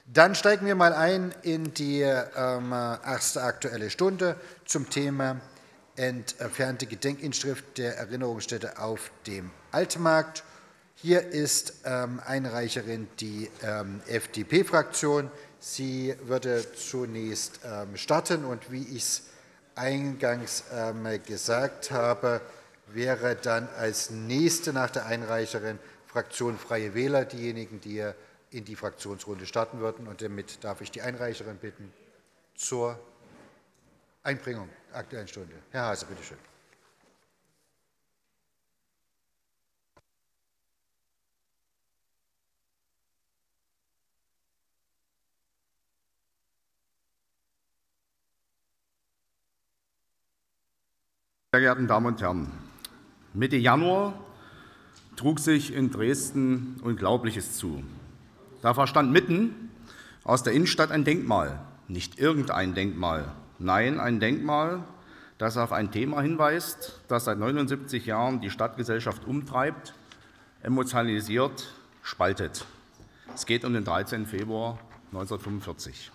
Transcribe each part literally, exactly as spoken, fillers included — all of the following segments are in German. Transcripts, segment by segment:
Dann steigen wir mal ein in die ähm, erste Aktuelle Stunde zum Thema entfernte Gedenkinschrift der Erinnerungsstätte auf dem Altmarkt. Hier ist ähm, Einreicherin die ähm, F D P-Fraktion. Sie würde zunächst ähm, starten und wie ich es eingangs ähm, gesagt habe, wäre dann als nächste nach der Einreicherin Fraktion Freie Wähler diejenigen, die in die Fraktionsrunde starten würden. Und damit darf ich die Einreicherin bitten zur Einbringung der Aktuellen Stunde. Herr Haase, bitte schön. Sehr geehrte Damen und Herren, Mitte Januar trug sich in Dresden Unglaubliches zu. Da verschwand mitten aus der Innenstadt ein Denkmal, nicht irgendein Denkmal, nein, ein Denkmal, das auf ein Thema hinweist, das seit neunundsiebzig Jahren die Stadtgesellschaft umtreibt, emotionalisiert, spaltet. Es geht um den dreizehnten Februar neunzehnhundertfünfundvierzig.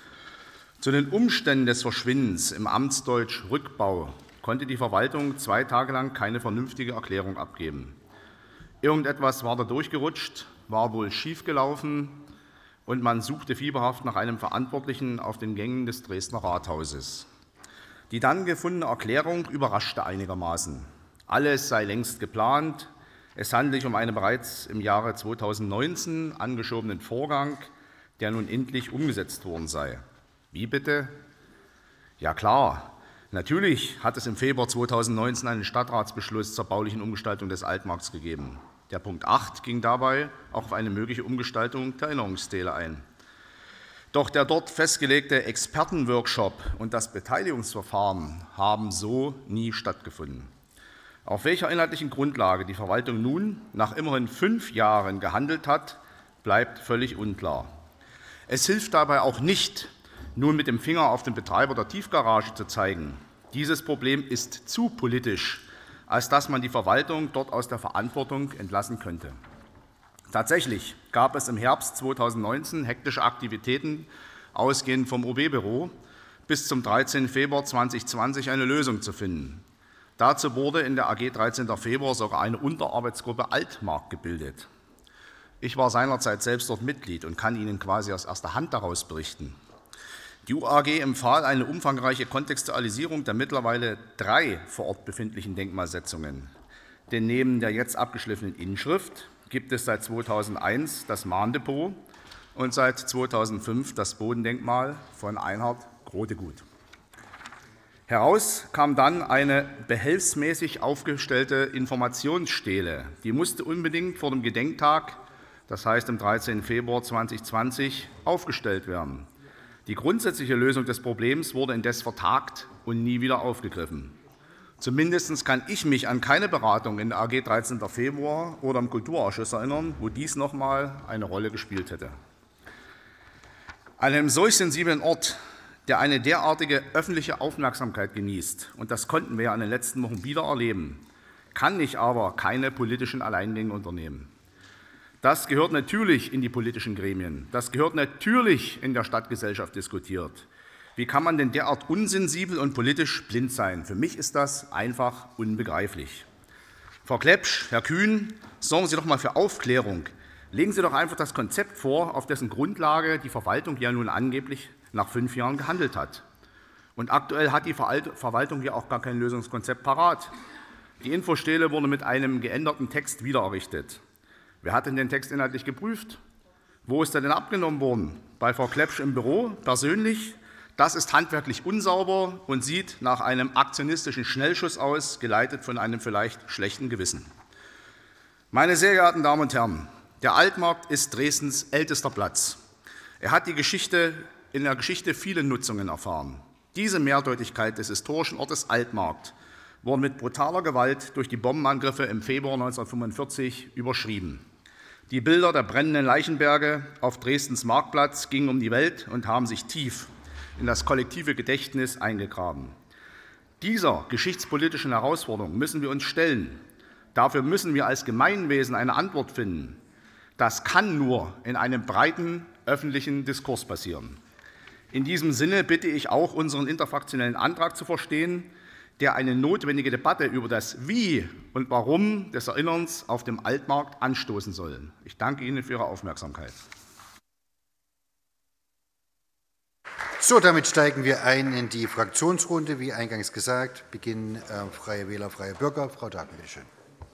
Zu den Umständen des Verschwindens im Amtsdeutsch Rückbau konnte die Verwaltung zwei Tage lang keine vernünftige Erklärung abgeben. Irgendetwas war da durchgerutscht, war wohl schiefgelaufen und man suchte fieberhaft nach einem Verantwortlichen auf den Gängen des Dresdner Rathauses. Die dann gefundene Erklärung überraschte einigermaßen. Alles sei längst geplant. Es handle sich um einen bereits im Jahre zweitausendneunzehn angeschobenen Vorgang, der nun endlich umgesetzt worden sei. Wie bitte? Ja klar, natürlich hat es im Februar zweitausendneunzehn einen Stadtratsbeschluss zur baulichen Umgestaltung des Altmarkts gegeben. Der Punkt acht ging dabei auch auf eine mögliche Umgestaltung der Erinnerungsstele ein. Doch der dort festgelegte Expertenworkshop und das Beteiligungsverfahren haben so nie stattgefunden. Auf welcher inhaltlichen Grundlage die Verwaltung nun nach immerhin fünf Jahren gehandelt hat, bleibt völlig unklar. Es hilft dabei auch nicht, nun mit dem Finger auf den Betreiber der Tiefgarage zu zeigen. Dieses Problem ist zu politisch, als dass man die Verwaltung dort aus der Verantwortung entlassen könnte. Tatsächlich gab es im Herbst zweitausendneunzehn hektische Aktivitäten, ausgehend vom O B-Büro, bis zum dreizehnten Februar zweitausendzwanzig eine Lösung zu finden. Dazu wurde in der A G dreizehnten Februar sogar eine Unterarbeitsgruppe Altmarkt gebildet. Ich war seinerzeit selbst dort Mitglied und kann Ihnen quasi aus erster Hand daraus berichten. Die U A G empfahl eine umfangreiche Kontextualisierung der mittlerweile drei vor Ort befindlichen Denkmalsetzungen. Denn neben der jetzt abgeschliffenen Inschrift gibt es seit zweitausendeins das Mahndepot und seit zweitausendfünf das Bodendenkmal von Einhard Grotegut. Heraus kam dann eine behelfsmäßig aufgestellte Informationsstele. Die musste unbedingt vor dem Gedenktag, das heißt am dreizehnten Februar zweitausendzwanzig, aufgestellt werden. Die grundsätzliche Lösung des Problems wurde indes vertagt und nie wieder aufgegriffen. Zumindest kann ich mich an keine Beratung in der A G dreizehnten Februar oder im Kulturausschuss erinnern, wo dies noch mal eine Rolle gespielt hätte. An einem solch sensiblen Ort, der eine derartige öffentliche Aufmerksamkeit genießt, und das konnten wir ja in den letzten Wochen wieder erleben, kann ich aber keine politischen Alleingänge unternehmen. Das gehört natürlich in die politischen Gremien. Das gehört natürlich in der Stadtgesellschaft diskutiert. Wie kann man denn derart unsensibel und politisch blind sein? Für mich ist das einfach unbegreiflich. Frau Klepsch, Herr Kühn, sorgen Sie doch mal für Aufklärung. Legen Sie doch einfach das Konzept vor, auf dessen Grundlage die Verwaltung ja nun angeblich nach fünf Jahren gehandelt hat. Und aktuell hat die Verwaltung ja auch gar kein Lösungskonzept parat. Die Infostele wurde mit einem geänderten Text wiedererrichtet. Wer hat denn den Text inhaltlich geprüft? Wo ist er denn abgenommen worden? Bei Frau Klepsch im Büro, persönlich? Das ist handwerklich unsauber und sieht nach einem aktionistischen Schnellschuss aus, geleitet von einem vielleicht schlechten Gewissen. Meine sehr geehrten Damen und Herren, der Altmarkt ist Dresdens ältester Platz. Er hat die Geschichte, in der Geschichte viele Nutzungen erfahren. Diese Mehrdeutigkeit des historischen Ortes Altmarkt wurde mit brutaler Gewalt durch die Bombenangriffe im Februar neunzehnhundertfünfundvierzig überschrieben. Die Bilder der brennenden Leichenberge auf Dresdens Marktplatz gingen um die Welt und haben sich tief in das kollektive Gedächtnis eingegraben. Dieser geschichtspolitischen Herausforderung müssen wir uns stellen. Dafür müssen wir als Gemeinwesen eine Antwort finden. Das kann nur in einem breiten öffentlichen Diskurs passieren. In diesem Sinne bitte ich auch, unseren interfraktionellen Antrag zu verstehen, der eine notwendige Debatte über das Wie und Warum des Erinnerns auf dem Altmarkt anstoßen soll. Ich danke Ihnen für Ihre Aufmerksamkeit. So, damit steigen wir ein in die Fraktionsrunde. Wie eingangs gesagt, beginnen äh, Freie Wähler, Freie Bürger. Frau Dagen, bitte schön.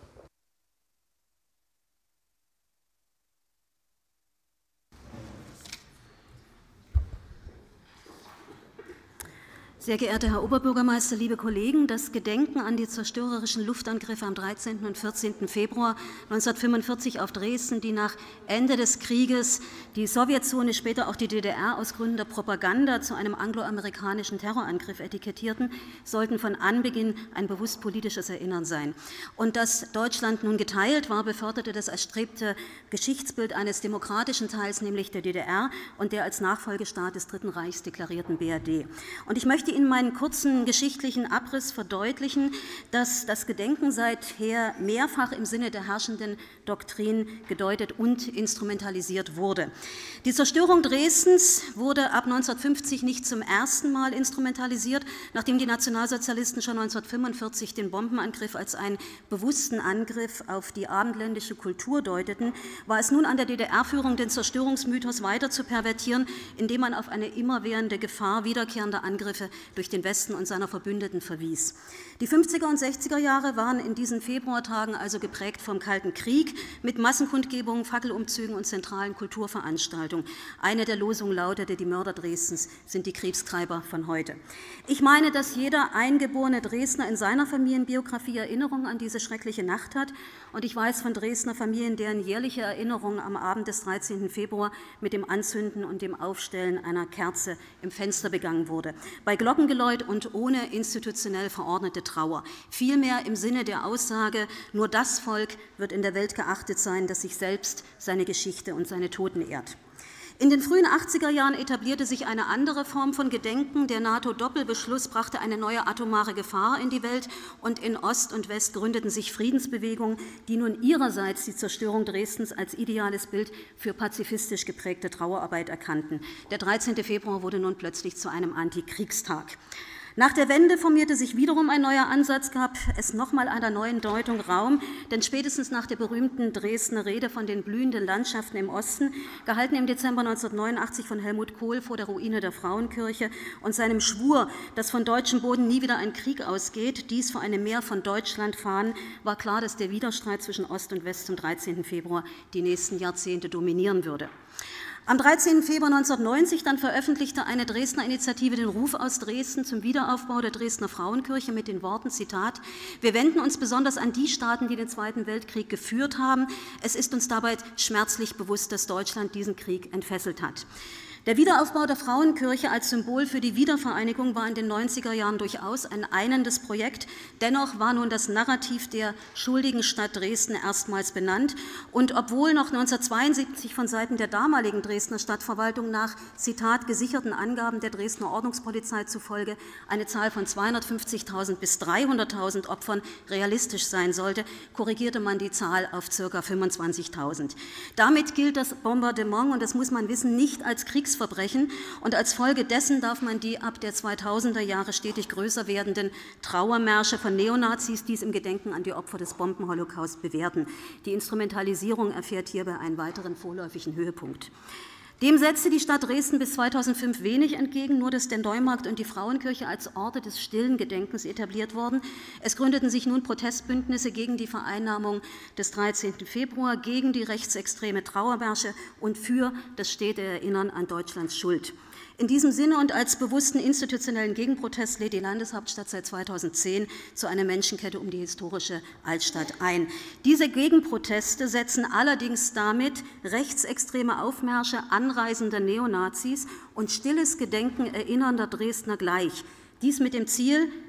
Sehr geehrter Herr Oberbürgermeister, liebe Kollegen, das Gedenken an die zerstörerischen Luftangriffe am dreizehnten und vierzehnten Februar neunzehnhundertfünfundvierzig auf Dresden, die nach Ende des Krieges die Sowjetzone, später auch die D D R aus Gründen der Propaganda zu einem angloamerikanischen Terrorangriff etikettierten, sollten von Anbeginn ein bewusst politisches Erinnern sein. Und dass Deutschland nun geteilt war, beförderte das erstrebte Geschichtsbild eines demokratischen Teils, nämlich der D D R und der als Nachfolgestaat des Dritten Reichs deklarierten B R D. Und ich möchte Ihnen meinen kurzen geschichtlichen Abriss verdeutlichen, dass das Gedenken seither mehrfach im Sinne der herrschenden Doktrin gedeutet und instrumentalisiert wurde. Die Zerstörung Dresdens wurde ab neunzehnhundertfünfzig nicht zum ersten Mal instrumentalisiert, nachdem die Nationalsozialisten schon neunzehnhundertfünfundvierzig den Bombenangriff als einen bewussten Angriff auf die abendländische Kultur deuteten, war es nun an der D D R-Führung, den Zerstörungsmythos weiter zu pervertieren, indem man auf eine immerwährende Gefahr wiederkehrender Angriffe durch den Westen und seiner Verbündeten verwies. Die fünfziger und sechziger Jahre waren in diesen Februartagen also geprägt vom Kalten Krieg mit Massenkundgebungen, Fackelumzügen und zentralen Kulturveranstaltungen. Eine der Losungen lautete: Die Mörder Dresdens sind die Kriegstreiber von heute. Ich meine, dass jeder eingeborene Dresdner in seiner Familienbiografie Erinnerungen an diese schreckliche Nacht hat. Und ich weiß von Dresdner Familien, deren jährliche Erinnerung am Abend des dreizehnten Februar mit dem Anzünden und dem Aufstellen einer Kerze im Fenster begangen wurde. Bei Glockengeläut und ohne institutionell verordnete Trauer. Vielmehr im Sinne der Aussage, nur das Volk wird in der Welt geachtet sein, das sich selbst, seine Geschichte und seine Toten ehrt. In den frühen achtziger Jahren etablierte sich eine andere Form von Gedenken. Der NATO-Doppelbeschluss brachte eine neue atomare Gefahr in die Welt, und in Ost und West gründeten sich Friedensbewegungen, die nun ihrerseits die Zerstörung Dresdens als ideales Bild für pazifistisch geprägte Trauerarbeit erkannten. Der dreizehnte Februar wurde nun plötzlich zu einem Antikriegstag. Nach der Wende formierte sich wiederum ein neuer Ansatz, gab es nochmal einer neuen Deutung Raum, denn spätestens nach der berühmten Dresdner Rede von den blühenden Landschaften im Osten, gehalten im Dezember neunzehnhundertneunundachtzig von Helmut Kohl vor der Ruine der Frauenkirche und seinem Schwur, dass von deutschem Boden nie wieder ein Krieg ausgeht, dies vor einem Meer von Deutschland fahren, war klar, dass der Widerstreit zwischen Ost und West zum dreizehnten Februar die nächsten Jahrzehnte dominieren würde. Am dreizehnten Februar neunzehnhundertneunzig dann veröffentlichte eine Dresdner Initiative den Ruf aus Dresden zum Wiederaufbau der Dresdner Frauenkirche mit den Worten, Zitat, wir wenden uns besonders an die Staaten, die den Zweiten Weltkrieg geführt haben. Es ist uns dabei schmerzlich bewusst, dass Deutschland diesen Krieg entfesselt hat. Der Wiederaufbau der Frauenkirche als Symbol für die Wiedervereinigung war in den neunziger Jahren durchaus ein einendes Projekt. Dennoch war nun das Narrativ der schuldigen Stadt Dresden erstmals benannt. Und obwohl noch neunzehnhundertzweiundsiebzig von Seiten der damaligen Dresdner Stadtverwaltung nach, Zitat, gesicherten Angaben der Dresdner Ordnungspolizei zufolge eine Zahl von zweihundertfünfzigtausend bis dreihunderttausend Opfern realistisch sein sollte, korrigierte man die Zahl auf ca. fünfundzwanzigtausend. Damit gilt das Bombardement, und das muss man wissen, nicht als Kriegsverbrechen, und als Folge dessen darf man die ab der zweitausender Jahre stetig größer werdenden Trauermärsche von Neonazis, dies im Gedenken an die Opfer des Bombenholocaust, bewerten. Die Instrumentalisierung erfährt hierbei einen weiteren vorläufigen Höhepunkt. Dem setzte die Stadt Dresden bis zweitausendfünf wenig entgegen, nur dass der Neumarkt und die Frauenkirche als Orte des stillen Gedenkens etabliert wurden. Es gründeten sich nun Protestbündnisse gegen die Vereinnahmung des dreizehnten Februar, gegen die rechtsextreme Trauermärsche und für das stete Erinnern an Deutschlands Schuld. In diesem Sinne und als bewussten institutionellen Gegenprotest lädt die Landeshauptstadt seit zweitausendzehn zu einer Menschenkette um die historische Altstadt ein. Diese Gegenproteste setzen allerdings damit rechtsextreme Aufmärsche anreisender Neonazis und stilles Gedenken erinnernder Dresdner gleich. Dies mit dem Ziel,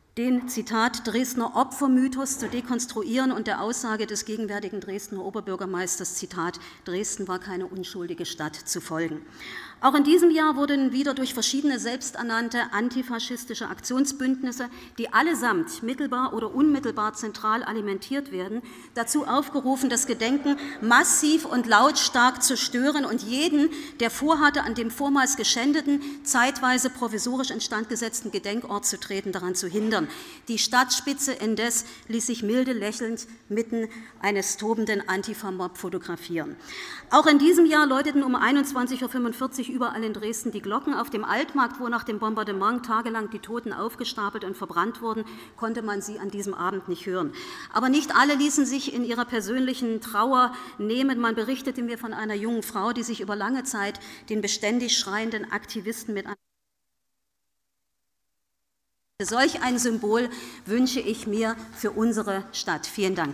den, Zitat, Dresdner Opfermythos zu dekonstruieren und der Aussage des gegenwärtigen Dresdner Oberbürgermeisters, Zitat, Dresden war keine unschuldige Stadt, zu folgen. Auch in diesem Jahr wurden wieder durch verschiedene selbsternannte antifaschistische Aktionsbündnisse, die allesamt mittelbar oder unmittelbar zentral alimentiert werden, dazu aufgerufen, das Gedenken massiv und lautstark zu stören und jeden, der vorhatte, an dem vormals geschändeten, zeitweise provisorisch instand gesetzten Gedenkort zu treten, daran zu hindern. Die Stadtspitze indes ließ sich milde lächelnd mitten eines tobenden Antifa-Mob fotografieren. Auch in diesem Jahr läuteten um einundzwanzig Uhr fünfundvierzig überall in Dresden die Glocken. Auf dem Altmarkt, wo nach dem Bombardement tagelang die Toten aufgestapelt und verbrannt wurden, konnte man sie an diesem Abend nicht hören. Aber nicht alle ließen sich in ihrer persönlichen Trauer nehmen. Man berichtete mir von einer jungen Frau, die sich über lange Zeit den beständig schreienden Aktivisten mit solch ein Symbol wünsche ich mir für unsere Stadt. Vielen Dank.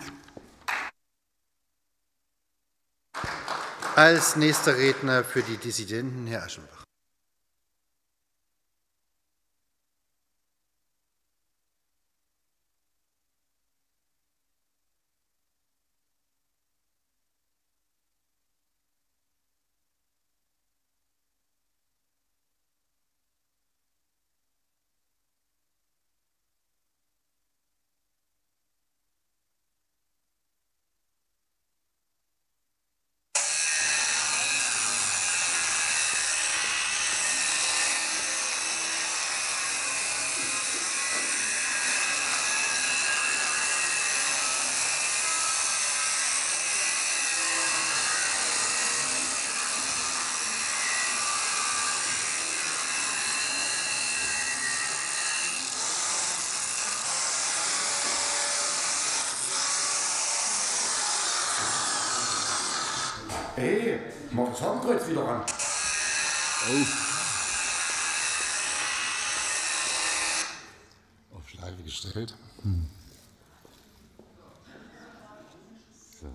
Als nächster Redner für die Dissidenten Herr Aschenbach. Hey, mach das Hakenkreuz wieder an. Oh. Auf Schleife gestellt. Hm. So.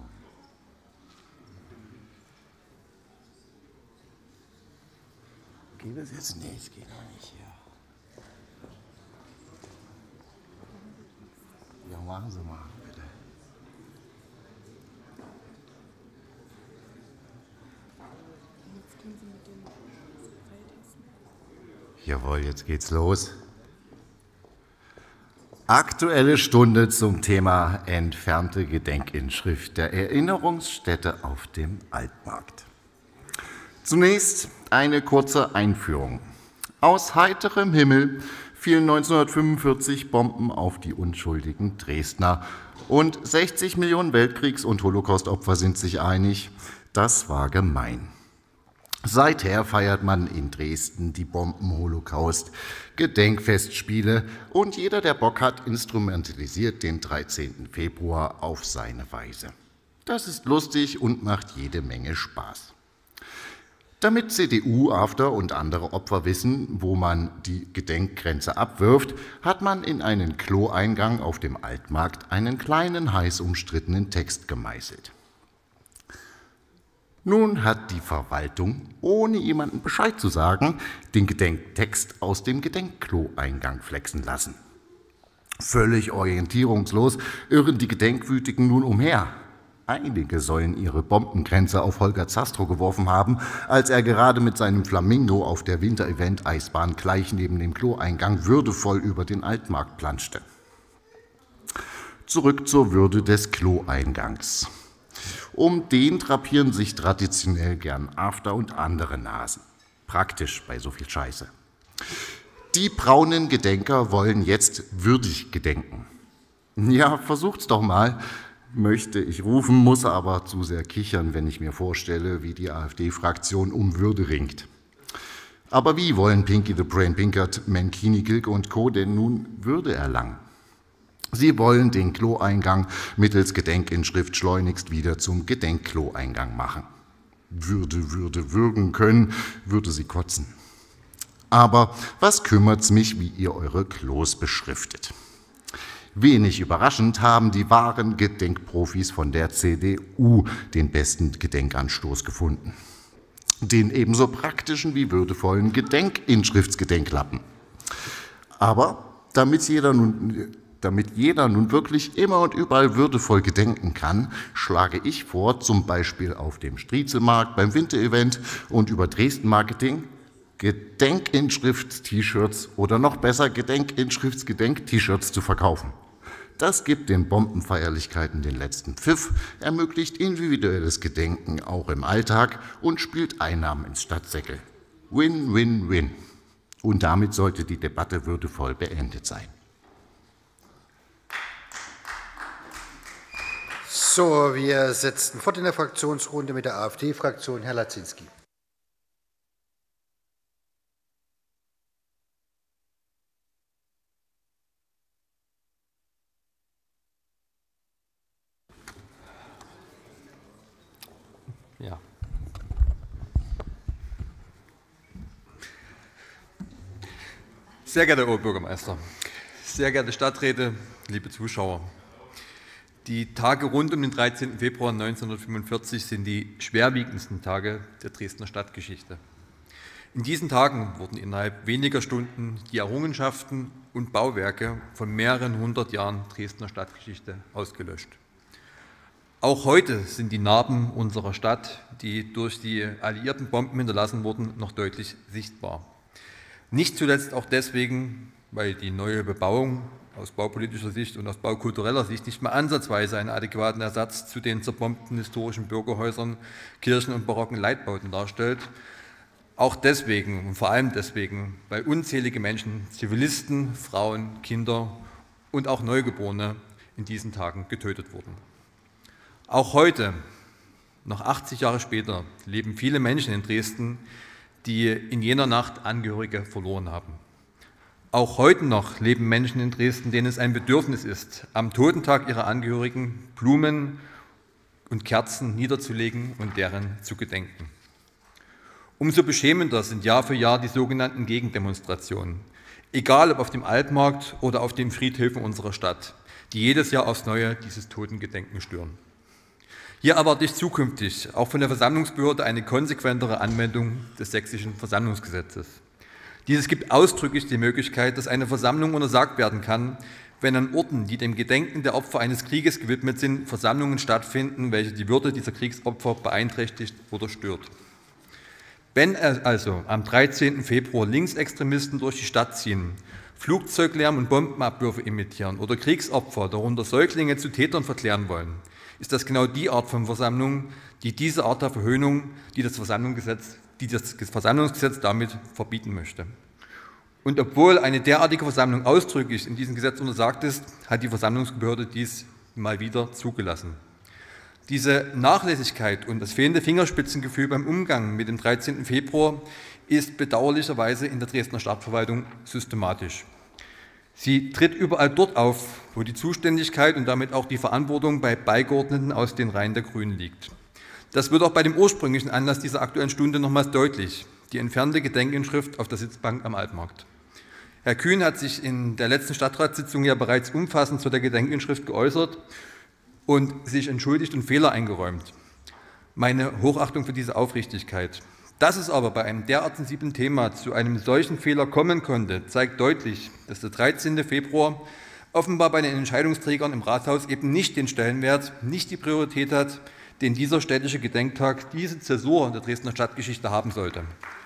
Geht das jetzt? Nee, es geht noch nicht hier. Ja, machen Sie mal, bitte. Jawohl, jetzt geht's los. Aktuelle Stunde zum Thema entfernte Gedenkinschrift der Erinnerungsstätte auf dem Altmarkt. Zunächst eine kurze Einführung. Aus heiterem Himmel fielen neunzehnhundertfünfundvierzig Bomben auf die unschuldigen Dresdner. Und sechzig Millionen Weltkriegs- und Holocaustopfer sind sich einig, das war gemein. Seither feiert man in Dresden die Bomben-Holocaust, Gedenkfestspiele und jeder, der Bock hat, instrumentalisiert den dreizehnten Februar auf seine Weise. Das ist lustig und macht jede Menge Spaß. Damit C D U, AfD und andere Opfer wissen, wo man die Gedenkgrenze abwirft, hat man in einen Kloeingang auf dem Altmarkt einen kleinen, heiß umstrittenen Text gemeißelt. Nun hat die Verwaltung, ohne jemandem Bescheid zu sagen, den Gedenktext aus dem Gedenkklo-Eingang flexen lassen. Völlig orientierungslos irren die Gedenkwütigen nun umher. Einige sollen ihre Bombengrenze auf Holger Zastrow geworfen haben, als er gerade mit seinem Flamingo auf der Winter-Event-Eisbahn gleich neben dem Kloeingang würdevoll über den Altmarkt planschte. Zurück zur Würde des Kloeingangs. Um den drapieren sich traditionell gern AfD und andere Nasen. Praktisch bei so viel Scheiße. Die braunen Gedenker wollen jetzt würdig gedenken. Ja, versucht's doch mal, möchte ich rufen, muss aber zu sehr kichern, wenn ich mir vorstelle, wie die AfD-Fraktion um Würde ringt. Aber wie wollen Pinky the Brain Pinkert, Menkini, Gilke und Co. denn nun Würde erlangen? Sie wollen den Kloeingang mittels Gedenkinschrift schleunigst wieder zum Gedenkkloeingang machen. Würde, würde, würgen können, würde sie kotzen. Aber was kümmert's mich, wie ihr eure Klos beschriftet? Wenig überraschend haben die wahren Gedenkprofis von der C D U den besten Gedenkanstoß gefunden. Den ebenso praktischen wie würdevollen Gedenkinschriftsgedenklappen. Aber Damit jeder nun, damit jeder nun wirklich immer und überall würdevoll gedenken kann, schlage ich vor, zum Beispiel auf dem Striezelmarkt, beim Winterevent und über Dresden Marketing Gedenkinschrift-T-Shirts oder noch besser Gedenkinschrifts-Gedenk-T-Shirts zu verkaufen. Das gibt den Bombenfeierlichkeiten den letzten Pfiff, ermöglicht individuelles Gedenken auch im Alltag und spielt Einnahmen ins Stadtsäckel. Win, win, win. Und damit sollte die Debatte würdevoll beendet sein. So, wir setzen fort in der Fraktionsrunde mit der AfD-Fraktion. Herr Laczynski. Ja. Sehr geehrter Oberbürgermeister, sehr geehrte Stadträte, liebe Zuschauer. Die Tage rund um den dreizehnten Februar neunzehnhundertfünfundvierzig sind die schwerwiegendsten Tage der Dresdner Stadtgeschichte. In diesen Tagen wurden innerhalb weniger Stunden die Errungenschaften und Bauwerke von mehreren hundert Jahren Dresdner Stadtgeschichte ausgelöscht. Auch heute sind die Narben unserer Stadt, die durch die alliierten Bomben hinterlassen wurden, noch deutlich sichtbar. Nicht zuletzt auch deswegen, weil die neue Bebauung aus baupolitischer Sicht und aus baukultureller Sicht nicht mehr ansatzweise einen adäquaten Ersatz zu den zerbombten historischen Bürgerhäusern, Kirchen und barocken Leitbauten darstellt. Auch deswegen und vor allem deswegen, weil unzählige Menschen, Zivilisten, Frauen, Kinder und auch Neugeborene in diesen Tagen getötet wurden. Auch heute, noch achtzig Jahre später, leben viele Menschen in Dresden, die in jener Nacht Angehörige verloren haben. Auch heute noch leben Menschen in Dresden, denen es ein Bedürfnis ist, am Totentag ihrer Angehörigen Blumen und Kerzen niederzulegen und deren zu gedenken. Umso beschämender sind Jahr für Jahr die sogenannten Gegendemonstrationen, egal ob auf dem Altmarkt oder auf den Friedhöfen unserer Stadt, die jedes Jahr aufs Neue dieses Totengedenken stören. Hier erwarte ich zukünftig auch von der Versammlungsbehörde eine konsequentere Anwendung des sächsischen Versammlungsgesetzes. Dieses gibt ausdrücklich die Möglichkeit, dass eine Versammlung untersagt werden kann, wenn an Orten, die dem Gedenken der Opfer eines Krieges gewidmet sind, Versammlungen stattfinden, welche die Würde dieser Kriegsopfer beeinträchtigt oder stört. Wenn also am dreizehnten Februar Linksextremisten durch die Stadt ziehen, Flugzeuglärm und Bombenabwürfe imitieren oder Kriegsopfer, darunter Säuglinge, zu Tätern verklären wollen, ist das genau die Art von Versammlung, die diese Art der Verhöhnung, die das Versammlungsgesetz, die das Versammlungsgesetz damit verbieten möchte. Und obwohl eine derartige Versammlung ausdrücklich in diesem Gesetz untersagt ist, hat die Versammlungsbehörde dies mal wieder zugelassen. Diese Nachlässigkeit und das fehlende Fingerspitzengefühl beim Umgang mit dem dreizehnten Februar ist bedauerlicherweise in der Dresdner Stadtverwaltung systematisch. Sie tritt überall dort auf, wo die Zuständigkeit und damit auch die Verantwortung bei Beigeordneten aus den Reihen der Grünen liegt. Das wird auch bei dem ursprünglichen Anlass dieser Aktuellen Stunde nochmals deutlich, die entfernte Gedenkinschrift auf der Sitzbank am Altmarkt. Herr Kühn hat sich in der letzten Stadtratssitzung ja bereits umfassend zu der Gedenkinschrift geäußert und sich entschuldigt und Fehler eingeräumt. Meine Hochachtung für diese Aufrichtigkeit. Dass es aber bei einem derart sensiblen Thema zu einem solchen Fehler kommen konnte, zeigt deutlich, dass der dreizehnte Februar offenbar bei den Entscheidungsträgern im Rathaus eben nicht den Stellenwert, nicht die Priorität hat, den dieser städtische Gedenktag, diese Zäsur der Dresdner Stadtgeschichte haben sollte.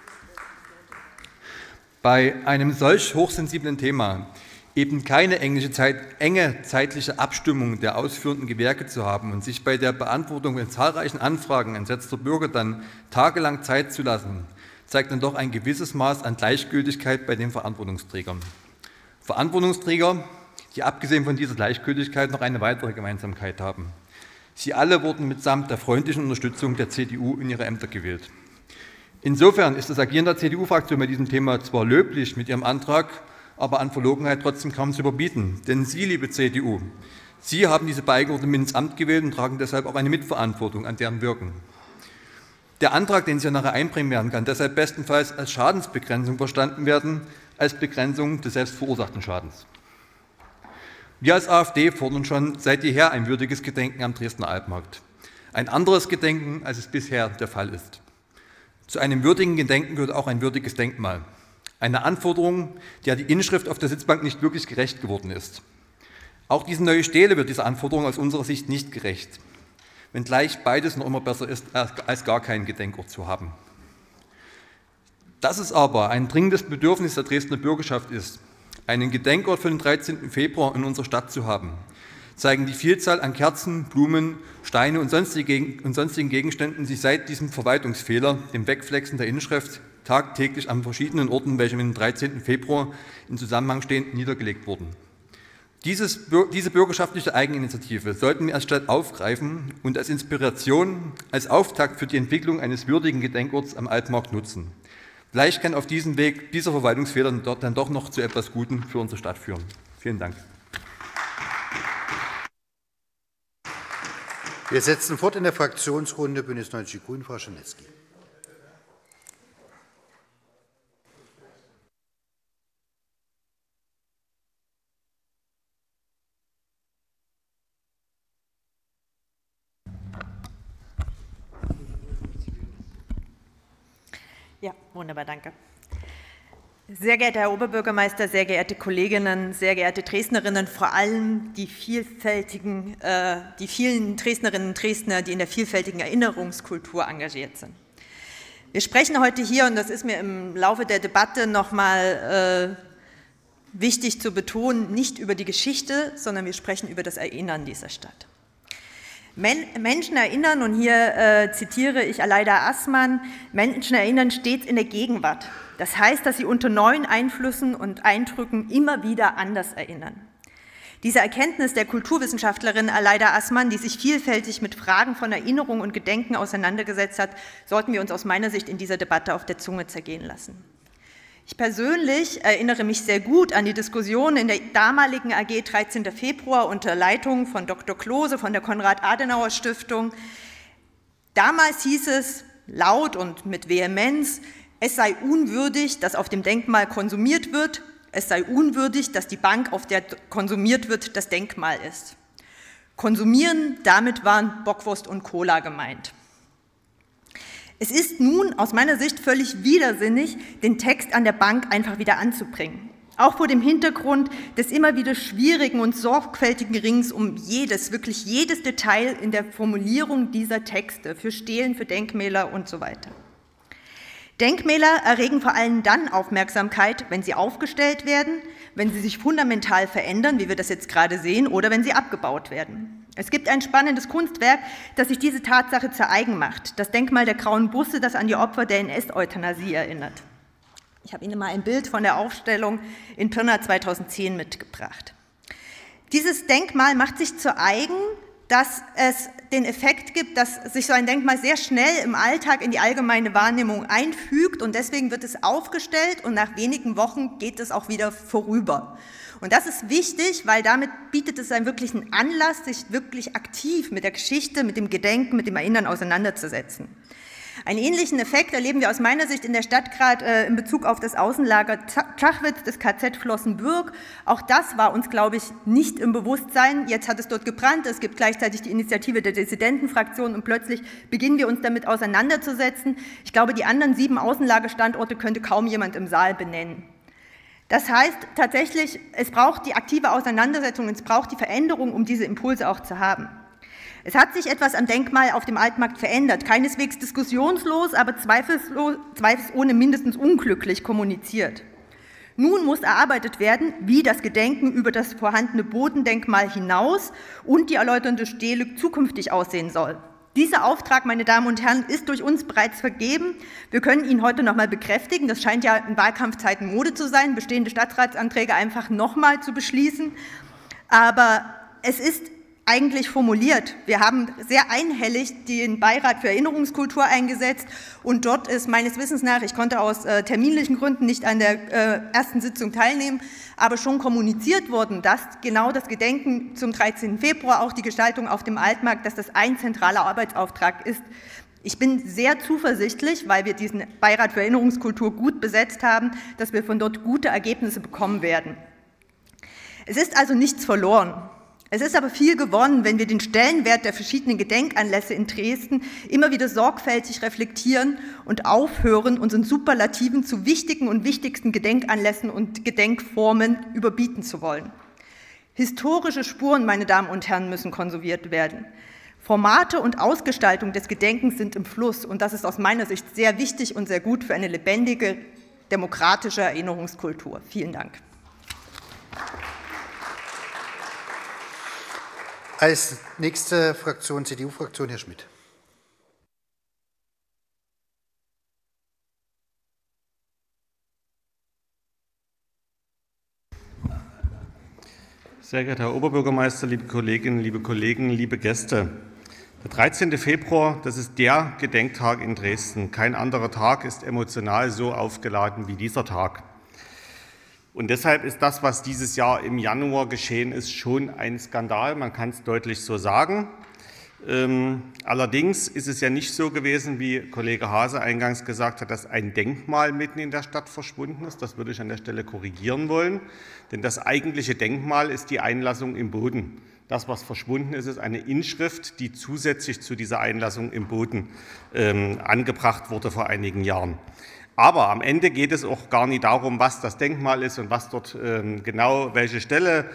Bei einem solch hochsensiblen Thema eben keine enge, Zeit, enge zeitliche Abstimmung der ausführenden Gewerke zu haben und sich bei der Beantwortung von zahlreichen Anfragen entsetzter Bürger dann tagelang Zeit zu lassen, zeigt dann doch ein gewisses Maß an Gleichgültigkeit bei den Verantwortungsträgern. Verantwortungsträger, die abgesehen von dieser Gleichgültigkeit noch eine weitere Gemeinsamkeit haben. Sie alle wurden mitsamt der freundlichen Unterstützung der C D U in ihre Ämter gewählt. Insofern ist das Agieren der C D U-Fraktion bei diesem Thema zwar löblich mit ihrem Antrag, aber an Verlogenheit trotzdem kaum zu überbieten. Denn Sie, liebe C D U, Sie haben diese Beigeordneten mit ins Amt gewählt und tragen deshalb auch eine Mitverantwortung an deren Wirken. Der Antrag, den Sie nachher einbringen werden, kann deshalb bestenfalls als Schadensbegrenzung verstanden werden, als Begrenzung des selbstverursachten Schadens. Wir als AfD fordern schon seit jeher ein würdiges Gedenken am Dresdner Altmarkt. Ein anderes Gedenken, als es bisher der Fall ist. Zu einem würdigen Gedenken gehört auch ein würdiges Denkmal. Eine Anforderung, der die Inschrift auf der Sitzbank nicht wirklich gerecht geworden ist. Auch diese neue Stele wird dieser Anforderung aus unserer Sicht nicht gerecht, wenngleich beides noch immer besser ist, als gar keinen Gedenkort zu haben. Dass es aber ein dringendes Bedürfnis der Dresdner Bürgerschaft ist, einen Gedenkort für den dreizehnten Februar in unserer Stadt zu haben, zeigen die Vielzahl an Kerzen, Blumen, Steine und sonstigen Gegenständen, die seit diesem Verwaltungsfehler, dem Wegflexen der Inschrift, tagtäglich an verschiedenen Orten, welche mit dem dreizehnten Februar in Zusammenhang stehen, niedergelegt wurden. Dieses, diese bürgerschaftliche Eigeninitiative sollten wir als Stadt aufgreifen und als Inspiration, als Auftakt für die Entwicklung eines würdigen Gedenkorts am Altmarkt nutzen. Vielleicht kann auf diesem Weg dieser Verwaltungsfehler dann doch noch zu etwas Gutem für unsere Stadt führen. Vielen Dank. Wir setzen fort in der Fraktionsrunde Bündnis neunzig Die Grünen. Frau Czarnecki. Ja, wunderbar, danke. Sehr geehrter Herr Oberbürgermeister, sehr geehrte Kolleginnen, sehr geehrte Dresdnerinnen, vor allem die vielfältigen, äh, die vielen Dresdnerinnen und Dresdner, die in der vielfältigen Erinnerungskultur engagiert sind. Wir sprechen heute hier, und das ist mir im Laufe der Debatte noch mal äh, wichtig zu betonen, nicht über die Geschichte, sondern wir sprechen über das Erinnern dieser Stadt. Menschen erinnern, und hier äh, zitiere ich Aleida Assmann, Menschen erinnern stets in der Gegenwart. Das heißt, dass sie unter neuen Einflüssen und Eindrücken immer wieder anders erinnern. Diese Erkenntnis der Kulturwissenschaftlerin Aleida Assmann, die sich vielfältig mit Fragen von Erinnerung und Gedenken auseinandergesetzt hat, sollten wir uns aus meiner Sicht in dieser Debatte auf der Zunge zergehen lassen. Ich persönlich erinnere mich sehr gut an die Diskussion in der damaligen A G dreizehnten Februar unter Leitung von Doktor Klose von der Konrad-Adenauer-Stiftung. Damals hieß es laut und mit Vehemenz, es sei unwürdig, dass auf dem Denkmal konsumiert wird, es sei unwürdig, dass die Bank, auf der konsumiert wird, das Denkmal ist. Konsumieren, damit waren Bockwurst und Cola gemeint. Es ist nun aus meiner Sicht völlig widersinnig, den Text an der Bank einfach wieder anzubringen. Auch vor dem Hintergrund des immer wieder schwierigen und sorgfältigen Rings um jedes, wirklich jedes Detail in der Formulierung dieser Texte für Stelen, für Denkmäler und so weiter. Denkmäler erregen vor allem dann Aufmerksamkeit, wenn sie aufgestellt werden, wenn sie sich fundamental verändern, wie wir das jetzt gerade sehen, oder wenn sie abgebaut werden. Es gibt ein spannendes Kunstwerk, das sich diese Tatsache zu eigen macht. Das Denkmal der Grauen Busse, das an die Opfer der N S-Euthanasie erinnert. Ich habe Ihnen mal ein Bild von der Aufstellung in Pirna zweitausendzehn mitgebracht. Dieses Denkmal macht sich zu eigen, dass es den Effekt gibt, dass sich so ein Denkmal sehr schnell im Alltag in die allgemeine Wahrnehmung einfügt, und deswegen wird es aufgestellt und nach wenigen Wochen geht es auch wieder vorüber. Und das ist wichtig, weil damit bietet es einen wirklichen Anlass, sich wirklich aktiv mit der Geschichte, mit dem Gedenken, mit dem Erinnern auseinanderzusetzen. Einen ähnlichen Effekt erleben wir aus meiner Sicht in der Stadt gerade äh, in Bezug auf das Außenlager Tachwitz des K Z Flossenbürg. Auch das war uns, glaube ich, nicht im Bewusstsein. Jetzt hat es dort gebrannt, es gibt gleichzeitig die Initiative der Dissidentenfraktion und plötzlich beginnen wir uns damit auseinanderzusetzen. Ich glaube, die anderen sieben Außenlagerstandorte könnte kaum jemand im Saal benennen. Das heißt tatsächlich, es braucht die aktive Auseinandersetzung, es braucht die Veränderung, um diese Impulse auch zu haben. Es hat sich etwas am Denkmal auf dem Altmarkt verändert, keineswegs diskussionslos, aber zweifellos, zweifelsohne mindestens unglücklich kommuniziert. Nun muss erarbeitet werden, wie das Gedenken über das vorhandene Bodendenkmal hinaus und die erläuternde Stele zukünftig aussehen soll. Dieser Auftrag, meine Damen und Herren, ist durch uns bereits vergeben. Wir können ihn heute noch mal bekräftigen. Das scheint ja in Wahlkampfzeiten Mode zu sein, bestehende Stadtratsanträge einfach noch mal zu beschließen. Aber es ist eigentlich formuliert. Wir haben sehr einhellig den Beirat für Erinnerungskultur eingesetzt und dort ist meines Wissens nach, ich konnte aus äh, terminlichen Gründen nicht an der äh, ersten Sitzung teilnehmen, aber schon kommuniziert worden, dass genau das Gedenken zum dreizehnten Februar, auch die Gestaltung auf dem Altmarkt, dass das ein zentraler Arbeitsauftrag ist. Ich bin sehr zuversichtlich, weil wir diesen Beirat für Erinnerungskultur gut besetzt haben, dass wir von dort gute Ergebnisse bekommen werden. Es ist also nichts verloren. Es ist aber viel gewonnen, wenn wir den Stellenwert der verschiedenen Gedenkanlässe in Dresden immer wieder sorgfältig reflektieren und aufhören, unseren Superlativen zu wichtigen und wichtigsten Gedenkanlässen und Gedenkformen überbieten zu wollen. Historische Spuren, meine Damen und Herren, müssen konserviert werden. Formate und Ausgestaltung des Gedenkens sind im Fluss, und das ist aus meiner Sicht sehr wichtig und sehr gut für eine lebendige, demokratische Erinnerungskultur. Vielen Dank. Als nächste Fraktion, C D U-Fraktion, Herr Schmidt. Sehr geehrter Herr Oberbürgermeister, liebe Kolleginnen, liebe Kollegen, liebe Gäste. Der dreizehnte Februar, das ist der Gedenktag in Dresden. Kein anderer Tag ist emotional so aufgeladen wie dieser Tag. Und deshalb ist das, was dieses Jahr im Januar geschehen ist, schon ein Skandal. Man kann es deutlich so sagen. Ähm, allerdings ist es ja nicht so gewesen, wie Kollege Haase eingangs gesagt hat, dass ein Denkmal mitten in der Stadt verschwunden ist. Das würde ich an der Stelle korrigieren wollen. Denn das eigentliche Denkmal ist die Einlassung im Boden. Das, was verschwunden ist, ist eine Inschrift, die zusätzlich zu dieser Einlassung im Boden ähm, angebracht wurde vor einigen Jahren. Aber am Ende geht es auch gar nicht darum, was das Denkmal ist und was dort ähm, genau welche Stelle.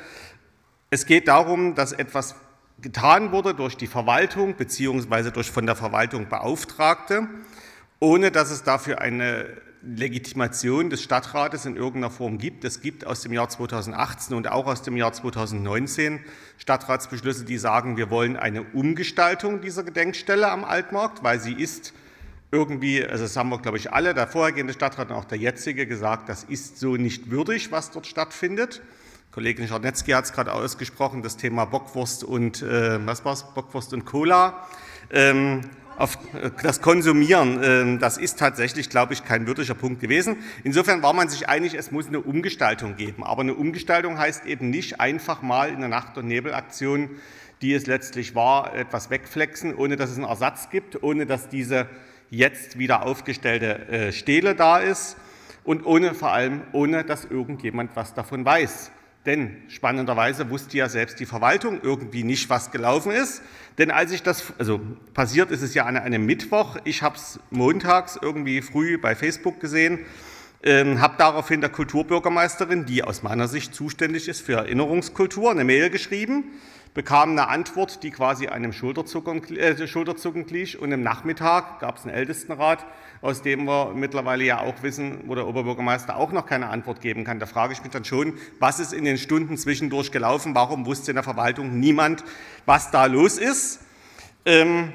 Es geht darum, dass etwas getan wurde durch die Verwaltung bzw. durch von der Verwaltung Beauftragte, ohne dass es dafür eine Legitimation des Stadtrates in irgendeiner Form gibt. Es gibt aus dem Jahr zweitausendachtzehn und auch aus dem Jahr zweitausendneunzehn Stadtratsbeschlüsse, die sagen, wir wollen eine Umgestaltung dieser Gedenkstelle am Altmarkt, weil sie ist irgendwie, also das haben wir, glaube ich, alle, der vorhergehende Stadtrat und auch der jetzige, gesagt, das ist so nicht würdig, was dort stattfindet. Kollegin Scharnetzky hat es gerade ausgesprochen, das Thema Bockwurst und, äh, was war's? Bockwurst und Cola. Ähm, auf das Konsumieren, äh, das ist tatsächlich, glaube ich, kein würdiger Punkt gewesen. Insofern war man sich einig, es muss eine Umgestaltung geben. Aber eine Umgestaltung heißt eben nicht einfach mal in der Nacht- und Nebelaktion, die es letztlich war, etwas wegflexen, ohne dass es einen Ersatz gibt, ohne dass diese jetzt wieder aufgestellte Stele da ist und ohne, vor allem ohne, dass irgendjemand was davon weiß. Denn spannenderweise wusste ja selbst die Verwaltung irgendwie nicht, was gelaufen ist. Denn als ich das, also passiert ist es ja an einem Mittwoch, ich habe es montags irgendwie früh bei Facebook gesehen, ähm, habe daraufhin der Kulturbürgermeisterin, die aus meiner Sicht zuständig ist für Erinnerungskultur, eine Mail geschrieben, bekam eine Antwort, die quasi einem Schulterzucken, äh, Schulterzucken glich. Und im Nachmittag gab es einen Ältestenrat, aus dem wir mittlerweile ja auch wissen, wo der Oberbürgermeister auch noch keine Antwort geben kann. Da frage ich mich dann schon, was ist in den Stunden zwischendurch gelaufen? Warum wusste in der Verwaltung niemand, was da los ist? Ähm,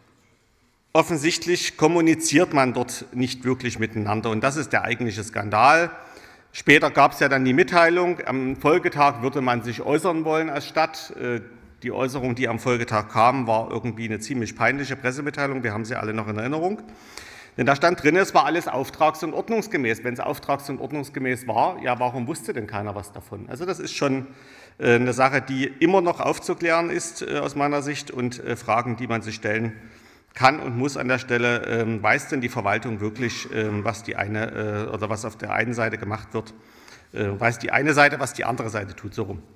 offensichtlich kommuniziert man dort nicht wirklich miteinander. Und das ist der eigentliche Skandal. Später gab es ja dann die Mitteilung, am Folgetag würde man sich äußern wollen als Stadt. Die Äußerung, die am Folgetag kam, war irgendwie eine ziemlich peinliche Pressemitteilung. Wir haben sie alle noch in Erinnerung. Denn da stand drin, es war alles auftrags- und ordnungsgemäß. Wenn es auftrags- und ordnungsgemäß war, ja, warum wusste denn keiner was davon? Also das ist schon eine Sache, die immer noch aufzuklären ist aus meiner Sicht und Fragen, die man sich stellen kann und muss an der Stelle. Ähm, weiß denn die Verwaltung wirklich, ähm, was die eine äh, oder was auf der einen Seite gemacht wird? Äh, weiß die eine Seite, was die andere Seite tut, so rum?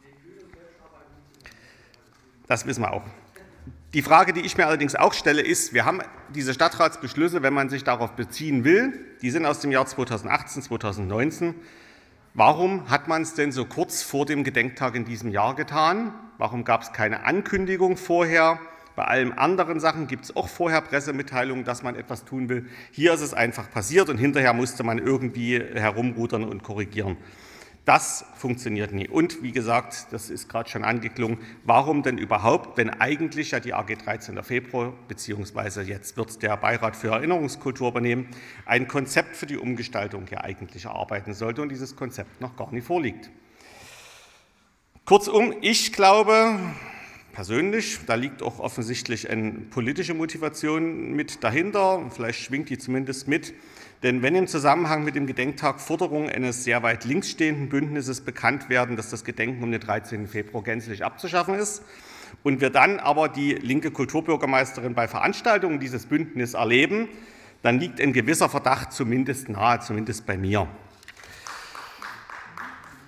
Das wissen wir auch. Die Frage, die ich mir allerdings auch stelle, ist, wir haben diese Stadtratsbeschlüsse, wenn man sich darauf beziehen will, die sind aus dem Jahr zweitausendachtzehn, zweitausendneunzehn. Warum hat man es denn so kurz vor dem Gedenktag in diesem Jahr getan? Warum gab es keine Ankündigung vorher? Bei allen anderen Sachen gibt es auch vorher Pressemitteilungen, dass man etwas tun will. Hier ist es einfach passiert und hinterher musste man irgendwie herumrudern und korrigieren. Das funktioniert nie. Und wie gesagt, das ist gerade schon angeklungen, warum denn überhaupt, wenn eigentlich ja die A G dreizehnten Februar, beziehungsweise jetzt wird der Beirat für Erinnerungskultur übernehmen, ein Konzept für die Umgestaltung ja eigentlich erarbeiten sollte und dieses Konzept noch gar nicht vorliegt. Kurzum, ich glaube, persönlich, da liegt auch offensichtlich eine politische Motivation mit dahinter, vielleicht schwingt die zumindest mit, denn wenn im Zusammenhang mit dem Gedenktag Forderungen eines sehr weit links stehenden Bündnisses bekannt werden, dass das Gedenken um den dreizehnten Februar gänzlich abzuschaffen ist und wir dann aber die linke Kulturbürgermeisterin bei Veranstaltungen dieses Bündnisses erleben, dann liegt ein gewisser Verdacht zumindest nahe, zumindest bei mir.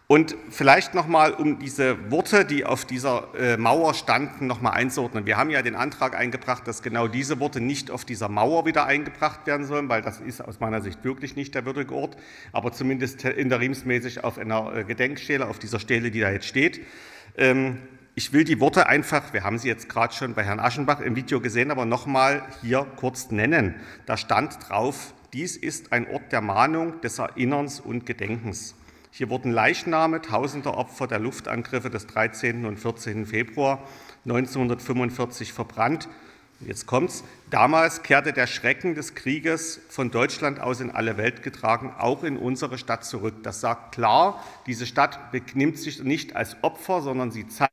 Und vielleicht noch mal, um diese Worte, die auf dieser äh, Mauer standen, noch mal einzuordnen. Wir haben ja den Antrag eingebracht, dass genau diese Worte nicht auf dieser Mauer wieder eingebracht werden sollen, weil das ist aus meiner Sicht wirklich nicht der würdige Ort, aber zumindest interimsmäßig auf einer äh, Gedenkstele, auf dieser Stele, die da jetzt steht. Ähm, ich will die Worte einfach, wir haben sie jetzt gerade schon bei Herrn Aschenbach im Video gesehen, aber noch mal hier kurz nennen. Da stand drauf, dies ist ein Ort der Mahnung, des Erinnerns und Gedenkens. Hier wurden Leichname tausender Opfer der Luftangriffe des dreizehnten und vierzehnten Februar neunzehnhundertfünfundvierzig verbrannt. Jetzt kommt's. Damals kehrte der Schrecken des Krieges von Deutschland aus in alle Welt getragen, auch in unsere Stadt zurück. Das sagt klar, diese Stadt benimmt sich nicht als Opfer, sondern sie zeigt,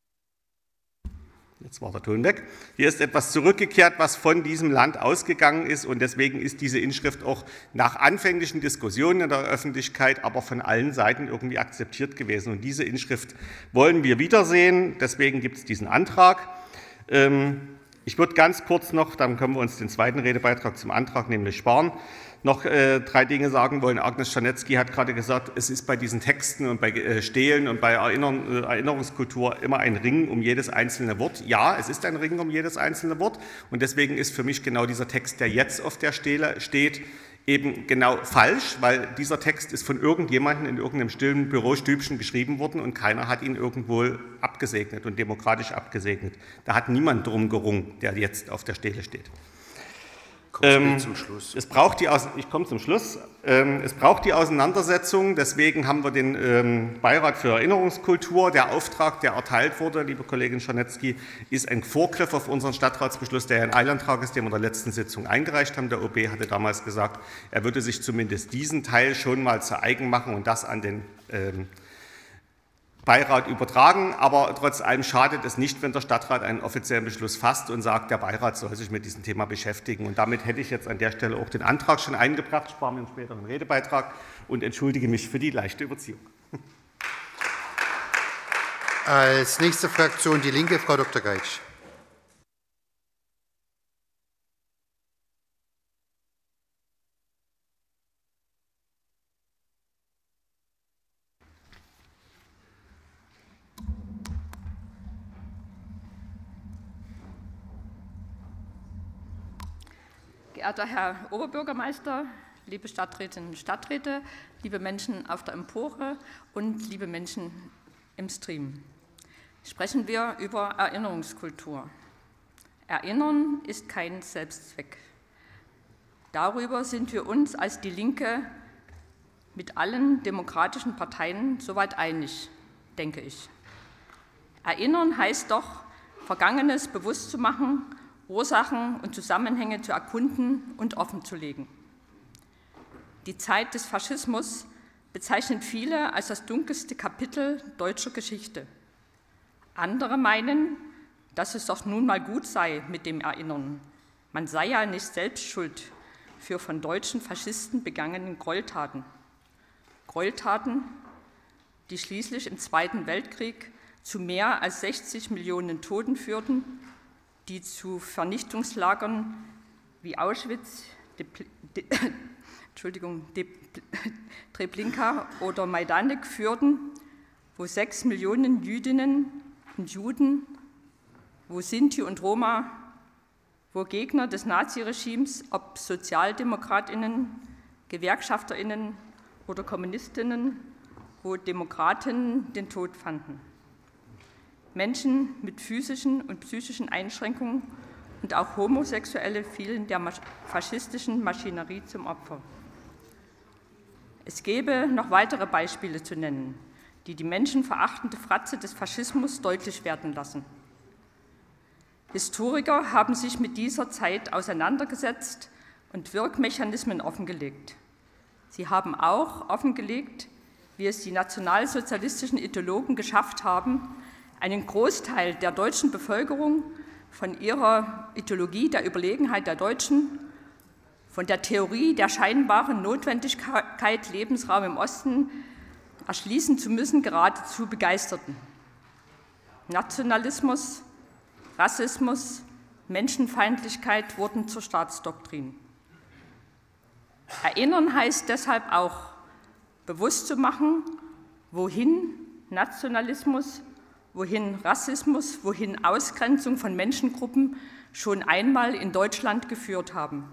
jetzt war der Ton weg, hier ist etwas zurückgekehrt, was von diesem Land ausgegangen ist, und deswegen ist diese Inschrift auch nach anfänglichen Diskussionen in der Öffentlichkeit, aber von allen Seiten irgendwie akzeptiert gewesen. Und diese Inschrift wollen wir wiedersehen, deswegen gibt es diesen Antrag. Ich würde ganz kurz noch, dann können wir uns den zweiten Redebeitrag zum Antrag nämlich sparen, noch äh, drei Dinge sagen wollen. Agnes Czarnecki hat gerade gesagt, es ist bei diesen Texten und bei äh, Stelen und bei Erinnern, äh, Erinnerungskultur immer ein Ring um jedes einzelne Wort. Ja, es ist ein Ring um jedes einzelne Wort, und deswegen ist für mich genau dieser Text, der jetzt auf der Stele steht, eben genau falsch, weil dieser Text ist von irgendjemandem in irgendeinem stillen Bürostübchen geschrieben worden und keiner hat ihn irgendwo abgesegnet und demokratisch abgesegnet. Da hat niemand drum gerungen, der jetzt auf der Stele steht. Ähm, zum Schluss. Es braucht die Aus ich komme zum Schluss. Ähm, es braucht die Auseinandersetzung, deswegen haben wir den ähm, Beirat für Erinnerungskultur. Der Auftrag, der erteilt wurde, liebe Kollegin Czarnecki, ist ein Vorgriff auf unseren Stadtratsbeschluss, der ein Eilantrag ist, den wir in der letzten Sitzung eingereicht haben. Der O B hatte damals gesagt, er würde sich zumindest diesen Teil schon mal zu eigen machen und das an den ähm, Beirat übertragen, aber trotz allem schadet es nicht, wenn der Stadtrat einen offiziellen Beschluss fasst und sagt, der Beirat soll sich mit diesem Thema beschäftigen. Und damit hätte ich jetzt an der Stelle auch den Antrag schon eingebracht, spare mir einen späteren Redebeitrag und entschuldige mich für die leichte Überziehung. Als nächste Fraktion die Linke, Frau Doktor Geitsch. Geehrter Herr Oberbürgermeister, liebe Stadträtinnen und Stadträte, liebe Menschen auf der Empore und liebe Menschen im Stream. Sprechen wir über Erinnerungskultur. Erinnern ist kein Selbstzweck. Darüber sind wir uns als Die Linke mit allen demokratischen Parteien soweit einig, denke ich. Erinnern heißt doch, Vergangenes bewusst zu machen, Ursachen und Zusammenhänge zu erkunden und offenzulegen. Die Zeit des Faschismus bezeichnen viele als das dunkelste Kapitel deutscher Geschichte. Andere meinen, dass es doch nun mal gut sei mit dem Erinnern. Man sei ja nicht selbst schuld für von deutschen Faschisten begangenen Gräueltaten. Gräueltaten, die schließlich im Zweiten Weltkrieg zu mehr als sechzig Millionen Toten führten, die zu Vernichtungslagern wie Auschwitz, De, De, Entschuldigung, De, Treblinka oder Majdanek führten, wo sechs Millionen Jüdinnen und Juden, wo Sinti und Roma, wo Gegner des Naziregimes, ob SozialdemokratInnen, GewerkschafterInnen oder KommunistInnen, wo Demokratinnen den Tod fanden. Menschen mit physischen und psychischen Einschränkungen und auch Homosexuelle fielen der faschistischen Maschinerie zum Opfer. Es gäbe noch weitere Beispiele zu nennen, die die menschenverachtende Fratze des Faschismus deutlich werden lassen. Historiker haben sich mit dieser Zeit auseinandergesetzt und Wirkmechanismen offengelegt. Sie haben auch offengelegt, wie es die nationalsozialistischen Ideologen geschafft haben, einen Großteil der deutschen Bevölkerung von ihrer Ideologie der Überlegenheit der Deutschen, von der Theorie der scheinbaren Notwendigkeit, Lebensraum im Osten erschließen zu müssen, geradezu begeisterten. Nationalismus, Rassismus, Menschenfeindlichkeit wurden zur Staatsdoktrin. Erinnern heißt deshalb auch, bewusst zu machen, wohin Nationalismus, wohin Rassismus, wohin Ausgrenzung von Menschengruppen schon einmal in Deutschland geführt haben.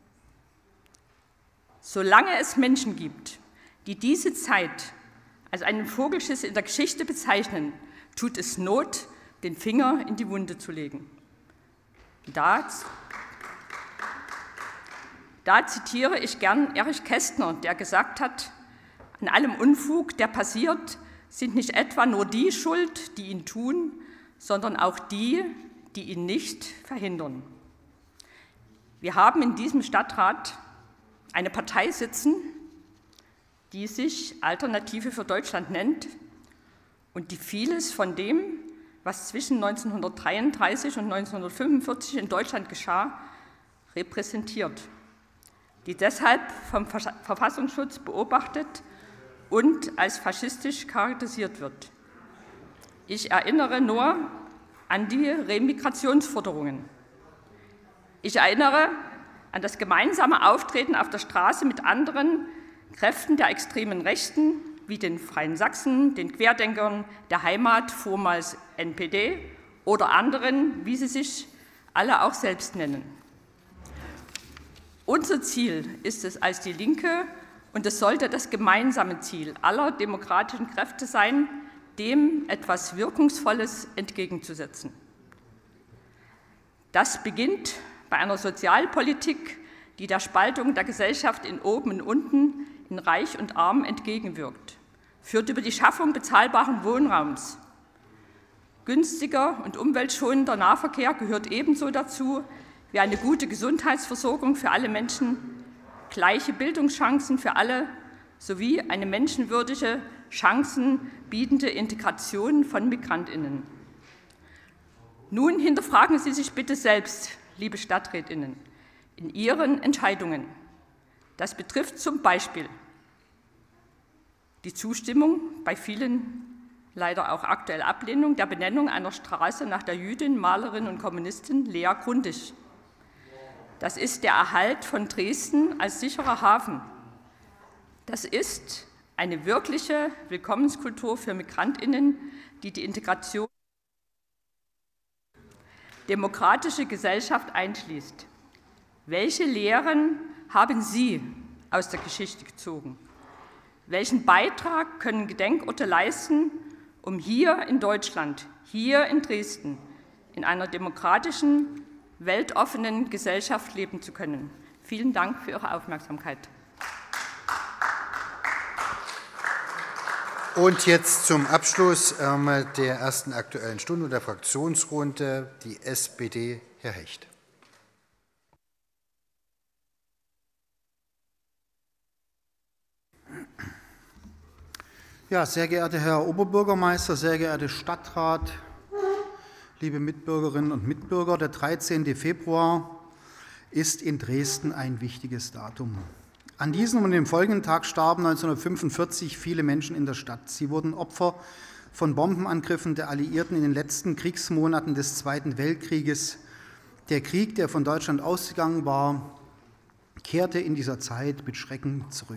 Solange es Menschen gibt, die diese Zeit als einen Vogelschiss in der Geschichte bezeichnen, tut es Not, den Finger in die Wunde zu legen. Da, da zitiere ich gern Erich Kästner, der gesagt hat, an allem Unfug, der passiert, sind nicht etwa nur die schuld, die ihn tun, sondern auch die, die ihn nicht verhindern. Wir haben in diesem Stadtrat eine Partei sitzen, die sich Alternative für Deutschland nennt und die vieles von dem, was zwischen neunzehnhundertdreiunddreißig und neunzehnhundertfünfundvierzig in Deutschland geschah, repräsentiert, die deshalb vom Verfassungsschutz beobachtet und als faschistisch charakterisiert wird. Ich erinnere nur an die Remigrationsforderungen. Ich erinnere an das gemeinsame Auftreten auf der Straße mit anderen Kräften der extremen Rechten, wie den Freien Sachsen, den Querdenkern, der Heimat, vormals N P D, oder anderen, wie sie sich alle auch selbst nennen. Unser Ziel ist es als die Linke, und es sollte das gemeinsame Ziel aller demokratischen Kräfte sein, dem etwas Wirkungsvolles entgegenzusetzen. Das beginnt bei einer Sozialpolitik, die der Spaltung der Gesellschaft in Oben und Unten, in Reich und Arm entgegenwirkt, führt über die Schaffung bezahlbaren Wohnraums. Günstiger und umweltschonender Nahverkehr gehört ebenso dazu wie eine gute Gesundheitsversorgung für alle Menschen, gleiche Bildungschancen für alle sowie eine menschenwürdige, chancenbietende Integration von MigrantInnen. Nun hinterfragen Sie sich bitte selbst, liebe StadträtInnen, in Ihren Entscheidungen. Das betrifft zum Beispiel die Zustimmung, bei vielen leider auch aktuell Ablehnung, der Benennung einer Straße nach der Jüdin, Malerin und Kommunistin Lea Grundig. Das ist der Erhalt von Dresden als sicherer Hafen. Das ist eine wirkliche Willkommenskultur für MigrantInnen, die die Integration demokratische Gesellschaft einschließt. Welche Lehren haben Sie aus der Geschichte gezogen? Welchen Beitrag können Gedenkorte leisten, um hier in Deutschland, hier in Dresden, in einer demokratischen, weltoffenen Gesellschaft leben zu können? Vielen Dank für Ihre Aufmerksamkeit. Und jetzt zum Abschluss ähm, der ersten Aktuellen Stunde der Fraktionsrunde die S P D, Herr Hecht. Ja, sehr geehrter Herr Oberbürgermeister, sehr geehrter Stadtrat, liebe Mitbürgerinnen und Mitbürger, der dreizehnte Februar ist in Dresden ein wichtiges Datum. An diesem und dem folgenden Tag starben neunzehnhundertfünfundvierzig viele Menschen in der Stadt. Sie wurden Opfer von Bombenangriffen der Alliierten in den letzten Kriegsmonaten des Zweiten Weltkrieges. Der Krieg, der von Deutschland ausgegangen war, kehrte in dieser Zeit mit Schrecken zurück.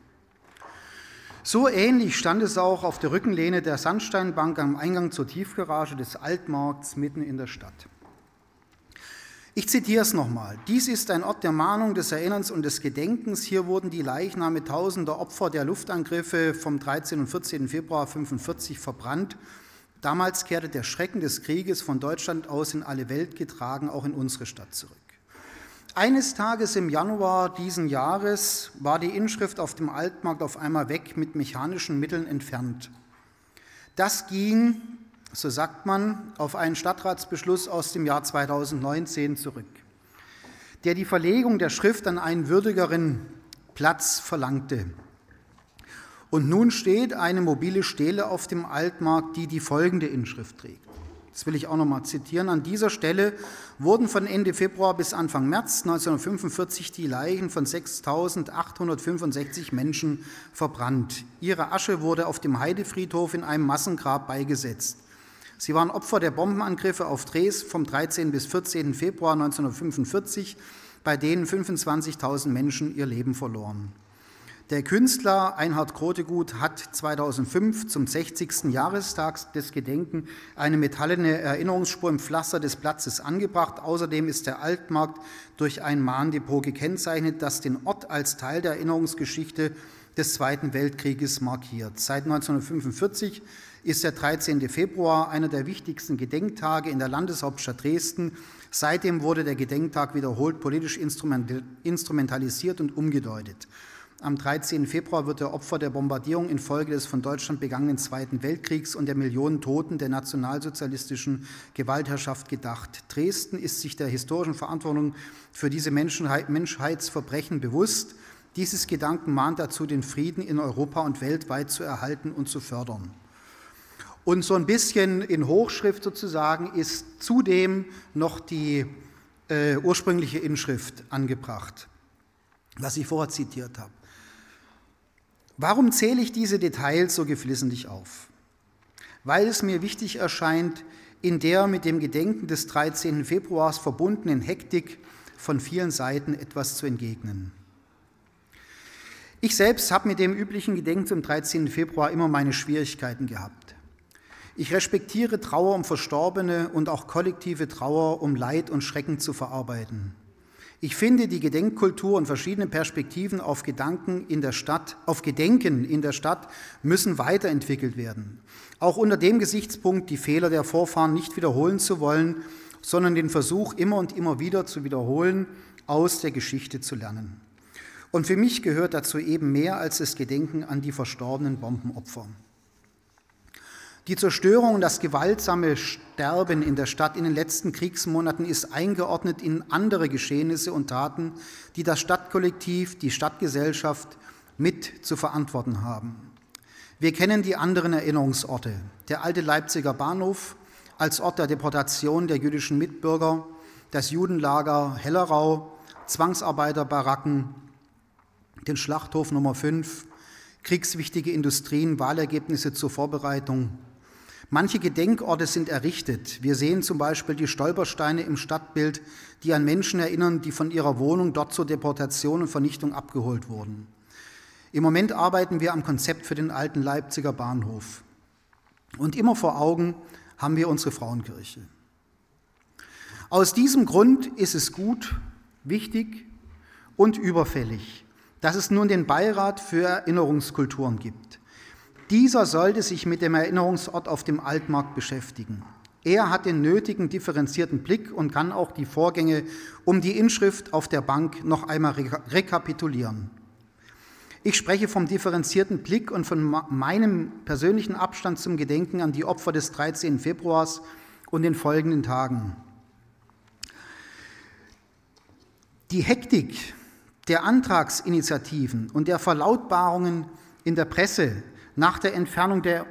So ähnlich stand es auch auf der Rückenlehne der Sandsteinbank am Eingang zur Tiefgarage des Altmarkts mitten in der Stadt. Ich zitiere es nochmal. Dies ist ein Ort der Mahnung, des Erinnerns und des Gedenkens. Hier wurden die Leichname tausender Opfer der Luftangriffe vom dreizehnten und vierzehnten Februar neunzehnhundertfünfundvierzig verbrannt. Damals kehrte der Schrecken des Krieges von Deutschland aus in alle Welt getragen, auch in unsere Stadt zurück. Eines Tages im Januar diesen Jahres war die Inschrift auf dem Altmarkt auf einmal weg, mit mechanischen Mitteln entfernt. Das ging, so sagt man, auf einen Stadtratsbeschluss aus dem Jahr zweitausendneunzehn zurück, der die Verlegung der Schrift an einen würdigeren Platz verlangte. Und nun steht eine mobile Stele auf dem Altmarkt, die die folgende Inschrift trägt. Das will ich auch noch mal zitieren. An dieser Stelle wurden von Ende Februar bis Anfang März neunzehnhundertfünfundvierzig die Leichen von sechstausendachthundertfünfundsechzig Menschen verbrannt. Ihre Asche wurde auf dem Heidefriedhof in einem Massengrab beigesetzt. Sie waren Opfer der Bombenangriffe auf Dresden vom dreizehnten bis vierzehnten Februar neunzehnhundertfünfundvierzig, bei denen fünfundzwanzigtausend Menschen ihr Leben verloren. Der Künstler Einhard Grotegut hat zweitausendfünf zum sechzigsten Jahrestag des Gedenken eine metallene Erinnerungsspur im Pflaster des Platzes angebracht. Außerdem ist der Altmarkt durch ein Mahndepot gekennzeichnet, das den Ort als Teil der Erinnerungsgeschichte des Zweiten Weltkrieges markiert. Seit neunzehnhundertfünfundvierzig ist der dreizehnte Februar einer der wichtigsten Gedenktage in der Landeshauptstadt Dresden. Seitdem wurde der Gedenktag wiederholt politisch instrumentalisiert und umgedeutet. Am dreizehnten Februar wird der Opfer der Bombardierung infolge des von Deutschland begangenen Zweiten Weltkriegs und der Millionen Toten der nationalsozialistischen Gewaltherrschaft gedacht. Dresden ist sich der historischen Verantwortung für diese Menschheitsverbrechen bewusst. Dieses Gedanken mahnt dazu, den Frieden in Europa und weltweit zu erhalten und zu fördern. Und so ein bisschen in Hochschrift sozusagen ist zudem noch die äh, ursprüngliche Inschrift angebracht, was ich vorher zitiert habe. Warum zähle ich diese Details so geflissentlich auf? Weil es mir wichtig erscheint, in der mit dem Gedenken des dreizehnten Februars verbundenen Hektik von vielen Seiten etwas zu entgegnen. Ich selbst habe mit dem üblichen Gedenken zum dreizehnten Februar immer meine Schwierigkeiten gehabt. Ich respektiere Trauer um Verstorbene und auch kollektive Trauer, um Leid und Schrecken zu verarbeiten. Ich finde, die Gedenkkultur und verschiedene Perspektiven auf Gedanken in der Stadt, auf Gedenken in der Stadt müssen weiterentwickelt werden. Auch unter dem Gesichtspunkt, die Fehler der Vorfahren nicht wiederholen zu wollen, sondern den Versuch, immer und immer wieder zu wiederholen, aus der Geschichte zu lernen. Und für mich gehört dazu eben mehr als das Gedenken an die verstorbenen Bombenopfer. Die Zerstörung und das gewaltsame Sterben in der Stadt in den letzten Kriegsmonaten ist eingeordnet in andere Geschehnisse und Taten, die das Stadtkollektiv, die Stadtgesellschaft mit zu verantworten haben. Wir kennen die anderen Erinnerungsorte. Der alte Leipziger Bahnhof als Ort der Deportation der jüdischen Mitbürger, das Judenlager Hellerau, Zwangsarbeiterbaracken, den Schlachthof Nummer fünf, kriegswichtige Industrien, Wahlergebnisse zur Vorbereitung. Manche Gedenkorte sind errichtet. Wir sehen zum Beispiel die Stolpersteine im Stadtbild, die an Menschen erinnern, die von ihrer Wohnung dort zur Deportation und Vernichtung abgeholt wurden. Im Moment arbeiten wir am Konzept für den alten Leipziger Bahnhof. Und immer vor Augen haben wir unsere Frauenkirche. Aus diesem Grund ist es gut, wichtig und überfällig, dass es nun den Beirat für Erinnerungskulturen gibt. Dieser sollte sich mit dem Erinnerungsort auf dem Altmarkt beschäftigen. Er hat den nötigen differenzierten Blick und kann auch die Vorgänge um die Inschrift auf der Bank noch einmal rekapitulieren. Ich spreche vom differenzierten Blick und von meinem persönlichen Abstand zum Gedenken an die Opfer des dreizehnten Februars und den folgenden Tagen. Die Hektik der Antragsinitiativen und der Verlautbarungen in der Presse nach der Entfernung der,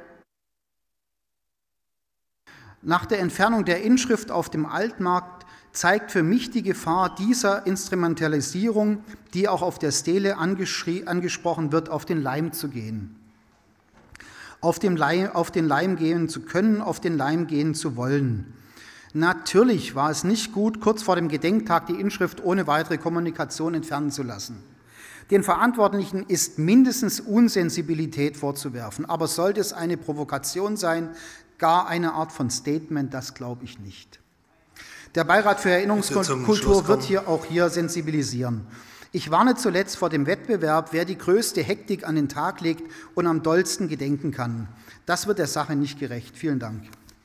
nach der Entfernung der Inschrift auf dem Altmarkt zeigt für mich die Gefahr dieser Instrumentalisierung, die auch auf der Stele angesprochen wird, auf den Leim zu gehen. Auf den Leim, auf den Leim gehen zu können, auf den Leim gehen zu wollen. Natürlich war es nicht gut, kurz vor dem Gedenktag die Inschrift ohne weitere Kommunikation entfernen zu lassen. Den Verantwortlichen ist mindestens Unsensibilität vorzuwerfen, aber sollte es eine Provokation sein, gar eine Art von Statement, das glaube ich nicht. Der Beirat für Erinnerungskultur wird hier auch hier sensibilisieren. Ich warne zuletzt vor dem Wettbewerb, wer die größte Hektik an den Tag legt und am dollsten gedenken kann. Das wird der Sache nicht gerecht. Vielen Dank.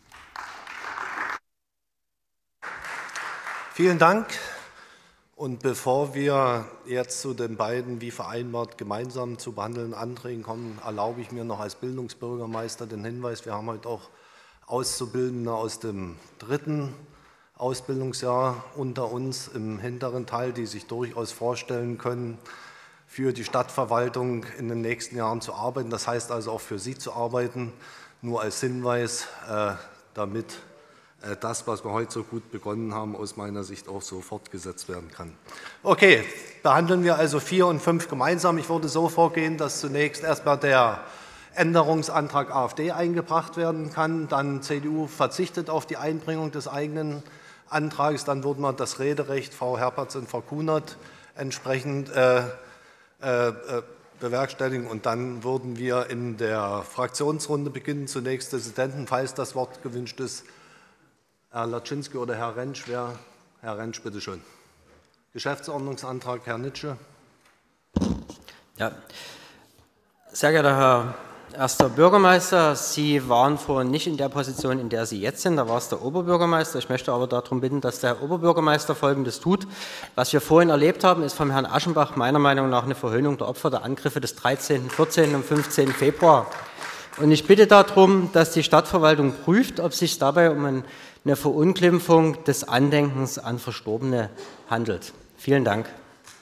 Vielen Dank. Und bevor wir jetzt zu den beiden, wie vereinbart, gemeinsam zu behandelnden Anträgen kommen, erlaube ich mir noch als Bildungsbürgermeister den Hinweis, wir haben heute auch Auszubildende aus dem dritten Ausbildungsjahr unter uns im hinteren Teil, die sich durchaus vorstellen können, für die Stadtverwaltung in den nächsten Jahren zu arbeiten. Das heißt also auch für Sie zu arbeiten, nur als Hinweis, äh, damit das, was wir heute so gut begonnen haben, aus meiner Sicht auch so fortgesetzt werden kann. Okay, behandeln wir also vier und fünf gemeinsam. Ich würde so vorgehen, dass zunächst erstmal der Änderungsantrag AfD eingebracht werden kann, dann C D U verzichtet auf die Einbringung des eigenen Antrags, dann würden wir das Rederecht Frau Herpertz und Frau Kunert entsprechend äh, äh, bewerkstelligen. Und dann würden wir in der Fraktionsrunde beginnen. Zunächst Dissidenten, falls das Wort gewünscht ist. Herr Laczynski oder Herr Rentsch. Wer? Herr Rentsch, bitte schön. Geschäftsordnungsantrag, Herr Nitsche. Ja. Sehr geehrter Herr Erster Bürgermeister, Sie waren vorhin nicht in der Position, in der Sie jetzt sind, da war es der Oberbürgermeister. Ich möchte aber darum bitten, dass der Herr Oberbürgermeister Folgendes tut. Was wir vorhin erlebt haben, ist vom Herrn Aschenbach meiner Meinung nach eine Verhöhnung der Opfer der Angriffe des dreizehnten, vierzehnten und fünfzehnten Februar. Und ich bitte darum, dass die Stadtverwaltung prüft, ob es sich dabei um eine Verunglimpfung des Andenkens an Verstorbene handelt. Vielen Dank.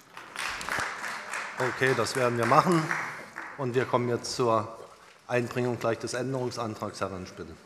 Okay, das werden wir machen. Und wir kommen jetzt zur Einbringung gleich des Änderungsantrags. Herr Rentsch, bitte.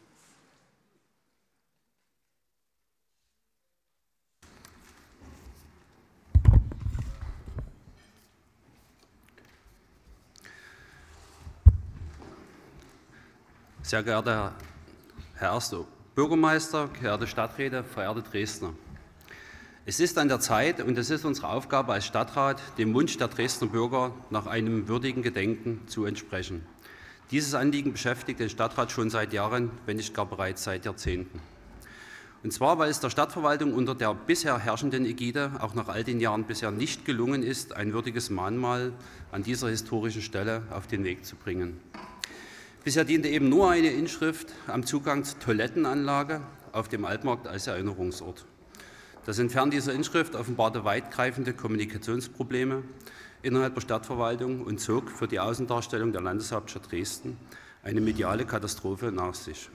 Sehr geehrter Herr Erster Bürgermeister, geehrte Stadträte, verehrte Dresdner. Es ist an der Zeit und es ist unsere Aufgabe als Stadtrat, dem Wunsch der Dresdner Bürger nach einem würdigen Gedenken zu entsprechen. Dieses Anliegen beschäftigt den Stadtrat schon seit Jahren, wenn nicht gar bereits seit Jahrzehnten. Und zwar, weil es der Stadtverwaltung unter der bisher herrschenden Ägide auch nach all den Jahren bisher nicht gelungen ist, ein würdiges Mahnmal an dieser historischen Stelle auf den Weg zu bringen. Bisher diente eben nur eine Inschrift am Zugang zur Toilettenanlage auf dem Altmarkt als Erinnerungsort. Das Entfernen dieser Inschrift offenbarte weitgreifende Kommunikationsprobleme innerhalb der Stadtverwaltung und zog für die Außendarstellung der Landeshauptstadt Dresden eine mediale Katastrophe nach sich.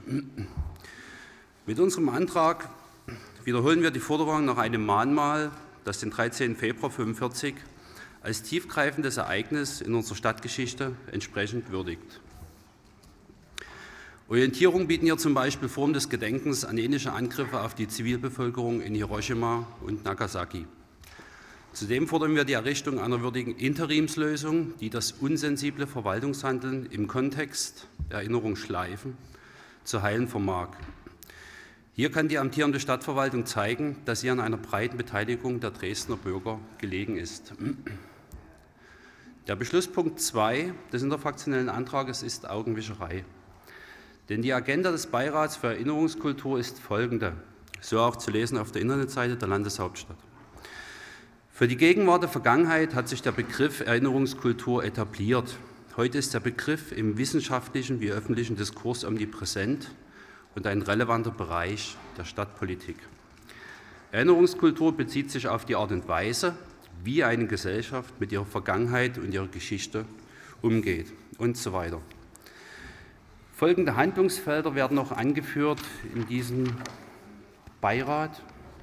Mit unserem Antrag wiederholen wir die Forderung nach einem Mahnmal, das den dreizehnten Februar neunzehnhundertfünfundvierzig als tiefgreifendes Ereignis in unserer Stadtgeschichte entsprechend würdigt. Orientierung bieten hier zum Beispiel Formen des Gedenkens an ähnliche Angriffe auf die Zivilbevölkerung in Hiroshima und Nagasaki. Zudem fordern wir die Errichtung einer würdigen Interimslösung, die das unsensible Verwaltungshandeln im Kontext der Erinnerungsschleifen zu heilen vermag. Hier kann die amtierende Stadtverwaltung zeigen, dass ihr an einer breiten Beteiligung der Dresdner Bürger gelegen ist. Der Beschlusspunkt zwei des interfraktionellen Antrages ist Augenwischerei. Denn die Agenda des Beirats für Erinnerungskultur ist folgende, so auch zu lesen auf der Internetseite der Landeshauptstadt. Für die Gegenwart der Vergangenheit hat sich der Begriff Erinnerungskultur etabliert. Heute ist der Begriff im wissenschaftlichen wie öffentlichen Diskurs omnipräsent und ein relevanter Bereich der Stadtpolitik. Erinnerungskultur bezieht sich auf die Art und Weise, wie eine Gesellschaft mit ihrer Vergangenheit und ihrer Geschichte umgeht und so weiter. Folgende Handlungsfelder werden noch angeführt in diesem Beirat.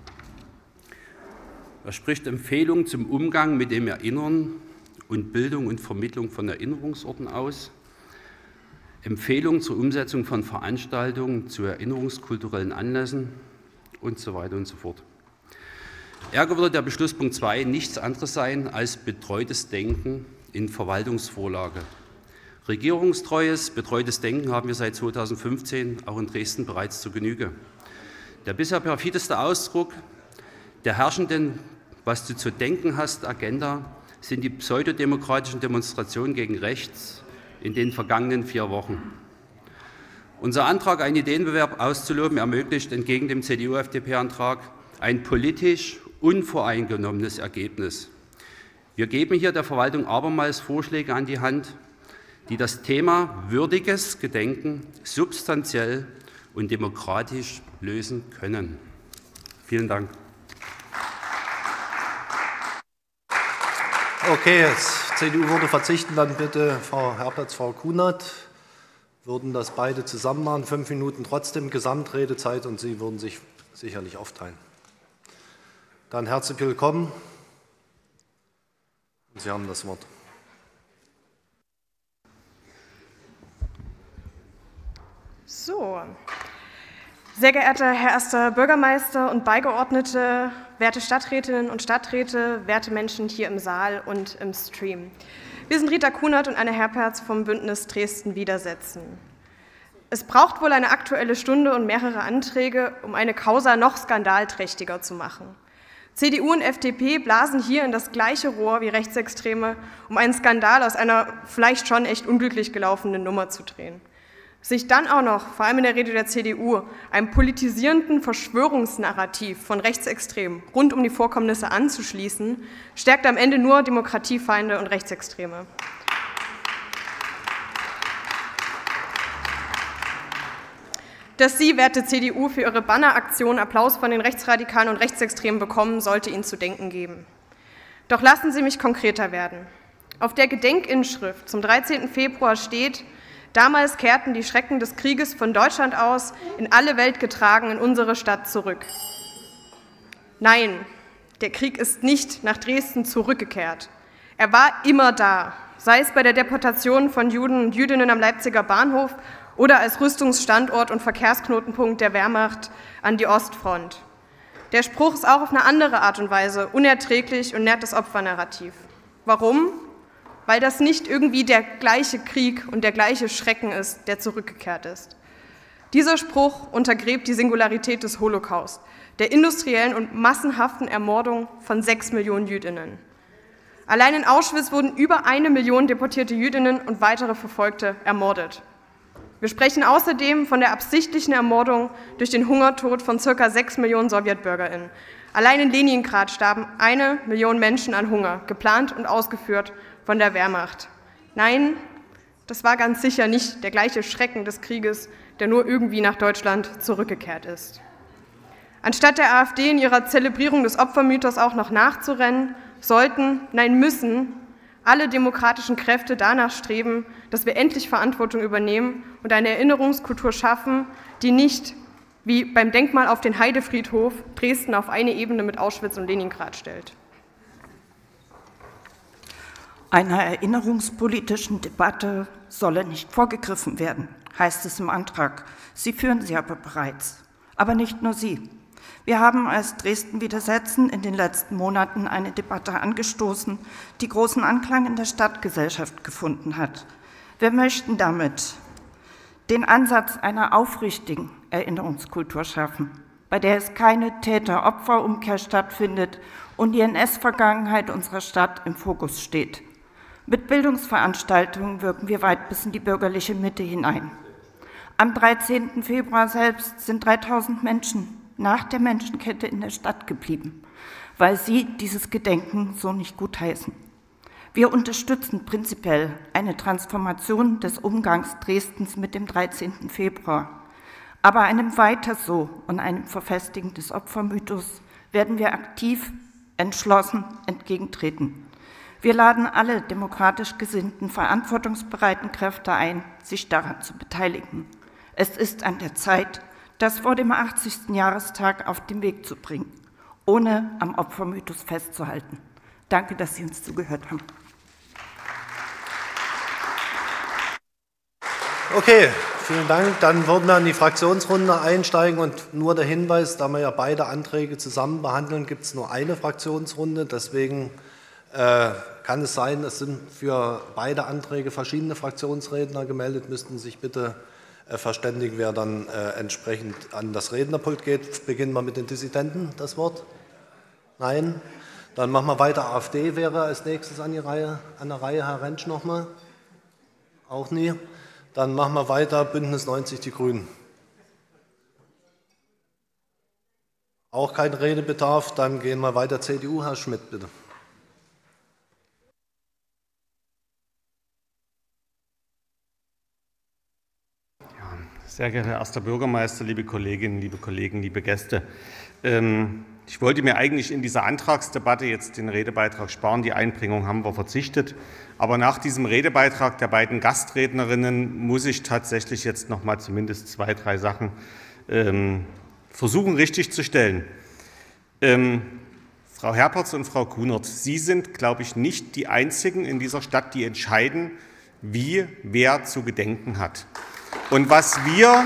Er spricht Empfehlungen zum Umgang mit dem Erinnern und Bildung und Vermittlung von Erinnerungsorten aus, Empfehlungen zur Umsetzung von Veranstaltungen zu erinnerungskulturellen Anlässen und so weiter und so fort. Ärger würde der Beschlusspunkt zwei nichts anderes sein als betreutes Denken in Verwaltungsvorlage. Regierungstreues, betreutes Denken haben wir seit zweitausendfünfzehn auch in Dresden bereits zur Genüge. Der bisher perfideste Ausdruck der herrschenden Was du zu denken hast Agenda sind die pseudodemokratischen Demonstrationen gegen rechts in den vergangenen vier Wochen. Unser Antrag, einen Ideenbewerb auszuloben, ermöglicht entgegen dem C D U-F D P-Antrag ein politisch unvoreingenommenes Ergebnis. Wir geben hier der Verwaltung abermals Vorschläge an die Hand, die das Thema würdiges Gedenken substanziell und demokratisch lösen können. Vielen Dank. Okay, jetzt C D U würde verzichten, dann bitte Frau Herpertz, Frau Kunert, würden das beide zusammen machen, fünf Minuten trotzdem Gesamtredezeit und Sie würden sich sicherlich aufteilen. Dann herzlich willkommen. Sie haben das Wort. So, sehr geehrter Herr Erster Bürgermeister und Beigeordnete, werte Stadträtinnen und Stadträte, werte Menschen hier im Saal und im Stream. Wir sind Rita Kunert und Anne Herpertz vom Bündnis Dresden Widersetzen. Es braucht wohl eine Aktuelle Stunde und mehrere Anträge, um eine Causa noch skandalträchtiger zu machen. C D U und F D P blasen hier in das gleiche Rohr wie Rechtsextreme, um einen Skandal aus einer vielleicht schon echt unglücklich gelaufenen Nummer zu drehen. Sich dann auch noch, vor allem in der Rede der C D U, einem politisierenden Verschwörungsnarrativ von Rechtsextremen rund um die Vorkommnisse anzuschließen, stärkt am Ende nur Demokratiefeinde und Rechtsextreme. Dass Sie, werte C D U, für Ihre Banneraktion Applaus von den Rechtsradikalen und Rechtsextremen bekommen, sollte Ihnen zu denken geben. Doch lassen Sie mich konkreter werden. Auf der Gedenkinschrift zum dreizehnten Februar steht: Damals kehrten die Schrecken des Krieges von Deutschland aus in alle Welt getragen in unsere Stadt zurück. Nein, der Krieg ist nicht nach Dresden zurückgekehrt. Er war immer da, sei es bei der Deportation von Juden und Jüdinnen am Leipziger Bahnhof oder als Rüstungsstandort und Verkehrsknotenpunkt der Wehrmacht an die Ostfront. Der Spruch ist auch auf eine andere Art und Weise unerträglich und nährt das Opfernarrativ. Warum? Weil das nicht irgendwie der gleiche Krieg und der gleiche Schrecken ist, der zurückgekehrt ist. Dieser Spruch untergräbt die Singularität des Holocaust, der industriellen und massenhaften Ermordung von sechs Millionen Jüdinnen. Allein in Auschwitz wurden über eine Million deportierte Jüdinnen und weitere Verfolgte ermordet. Wir sprechen außerdem von der absichtlichen Ermordung durch den Hungertod von ca. sechs Millionen SowjetbürgerInnen. Allein in Leningrad starben eine Million Menschen an Hunger, geplant und ausgeführt von der Wehrmacht. Nein, das war ganz sicher nicht der gleiche Schrecken des Krieges, der nur irgendwie nach Deutschland zurückgekehrt ist. Anstatt der AfD in ihrer Zelebrierung des Opfermythos auch noch nachzurennen, sollten, nein müssen, alle demokratischen Kräfte danach streben, dass wir endlich Verantwortung übernehmen und eine Erinnerungskultur schaffen, die nicht, wie beim Denkmal auf den Heidefriedhof, Dresden auf eine Ebene mit Auschwitz und Leningrad stellt. Einer erinnerungspolitischen Debatte solle nicht vorgegriffen werden, heißt es im Antrag. Sie führen sie aber bereits. Aber nicht nur Sie. Wir haben als Dresden Widersetzen in den letzten Monaten eine Debatte angestoßen, die großen Anklang in der Stadtgesellschaft gefunden hat. Wir möchten damit den Ansatz einer aufrichtigen Erinnerungskultur schaffen, bei der es keine Täter-Opfer-Umkehr stattfindet und die N S-Vergangenheit unserer Stadt im Fokus steht. Mit Bildungsveranstaltungen wirken wir weit bis in die bürgerliche Mitte hinein. Am dreizehnten Februar selbst sind dreitausend Menschen nach der Menschenkette in der Stadt geblieben, weil sie dieses Gedenken so nicht gutheißen. Wir unterstützen prinzipiell eine Transformation des Umgangs Dresdens mit dem dreizehnten Februar. Aber einem Weiter so und einem Verfestigen des Opfermythos werden wir aktiv, entschlossen entgegentreten. Wir laden alle demokratisch gesinnten, verantwortungsbereiten Kräfte ein, sich daran zu beteiligen. Es ist an der Zeit, das vor dem achtzigsten Jahrestag auf den Weg zu bringen, ohne am Opfermythos festzuhalten. Danke, dass Sie uns zugehört haben. Okay, vielen Dank. Dann würden wir in die Fraktionsrunde einsteigen und nur der Hinweis, da wir ja beide Anträge zusammen behandeln, gibt es nur eine Fraktionsrunde. Deswegen äh, kann es sein, es sind für beide Anträge verschiedene Fraktionsredner gemeldet, müssten sich bitte verständigen, wer dann äh, entsprechend an das Rednerpult geht. Beginnen wir mit den Dissidenten das Wort? Nein? Dann machen wir weiter. AfD wäre als nächstes an, die Reihe, an der Reihe. Herr Rentsch nochmal? Auch nie? Dann machen wir weiter. Bündnis neunzig, die Grünen. Auch kein Redebedarf. Dann gehen wir weiter. C D U. Herr Schmidt, bitte. Sehr geehrter Herr erster Bürgermeister, liebe Kolleginnen, liebe Kollegen, liebe Gäste. Ich wollte mir eigentlich in dieser Antragsdebatte jetzt den Redebeitrag sparen. Die Einbringung haben wir verzichtet. Aber nach diesem Redebeitrag der beiden Gastrednerinnen muss ich tatsächlich jetzt noch mal zumindest zwei, drei Sachen versuchen richtig zu stellen. Frau Herpertz und Frau Kunert, Sie sind, glaube ich, nicht die Einzigen in dieser Stadt, die entscheiden, wie wer zu gedenken hat. Und was wir,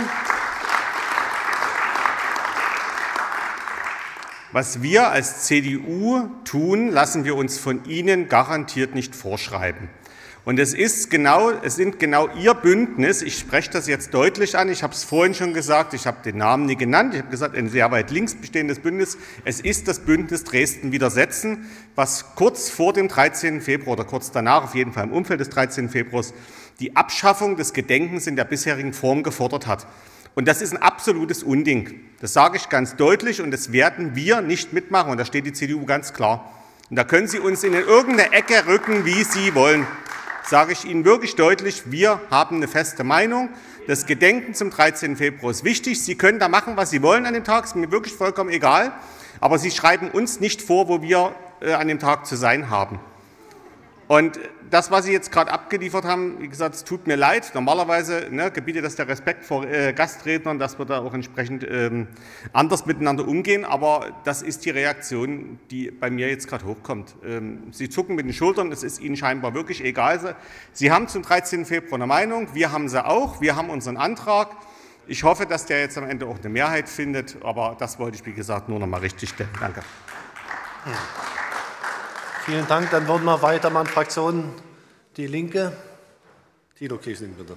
was wir als C D U tun, lassen wir uns von Ihnen garantiert nicht vorschreiben. Und es ist genau, es sind genau Ihr Bündnis, ich spreche das jetzt deutlich an, ich habe es vorhin schon gesagt, ich habe den Namen nie genannt, ich habe gesagt, ein sehr weit links bestehendes Bündnis, es ist das Bündnis Dresden widersetzen, was kurz vor dem dreizehnten Februar oder kurz danach, auf jeden Fall im Umfeld des dreizehnten Februars, die Abschaffung des Gedenkens in der bisherigen Form gefordert hat. Und das ist ein absolutes Unding. Das sage ich ganz deutlich und das werden wir nicht mitmachen. Und da steht die C D U ganz klar. Und da können Sie uns in irgendeine Ecke rücken, wie Sie wollen. Sage ich Ihnen wirklich deutlich, wir haben eine feste Meinung. Das Gedenken zum dreizehnten Februar ist wichtig. Sie können da machen, was Sie wollen an dem Tag, ist mir wirklich vollkommen egal. Aber Sie schreiben uns nicht vor, wo wir äh, an dem Tag zu sein haben. Und das, was Sie jetzt gerade abgeliefert haben, wie gesagt, es tut mir leid. Normalerweise ne, gebietet das der Respekt vor äh, Gastrednern, dass wir da auch entsprechend ähm, anders miteinander umgehen. Aber das ist die Reaktion, die bei mir jetzt gerade hochkommt. Ähm, Sie zucken mit den Schultern, es ist Ihnen scheinbar wirklich egal. Sie haben zum dreizehnten Februar eine Meinung, wir haben sie auch, wir haben unseren Antrag. Ich hoffe, dass der jetzt am Ende auch eine Mehrheit findet, aber das wollte ich, wie gesagt, nur noch mal richtig stellen. Danke. Ja. Vielen Dank. Dann würden wir weitermachen. Fraktion Die Linke. Thilo Kiesling, bitte.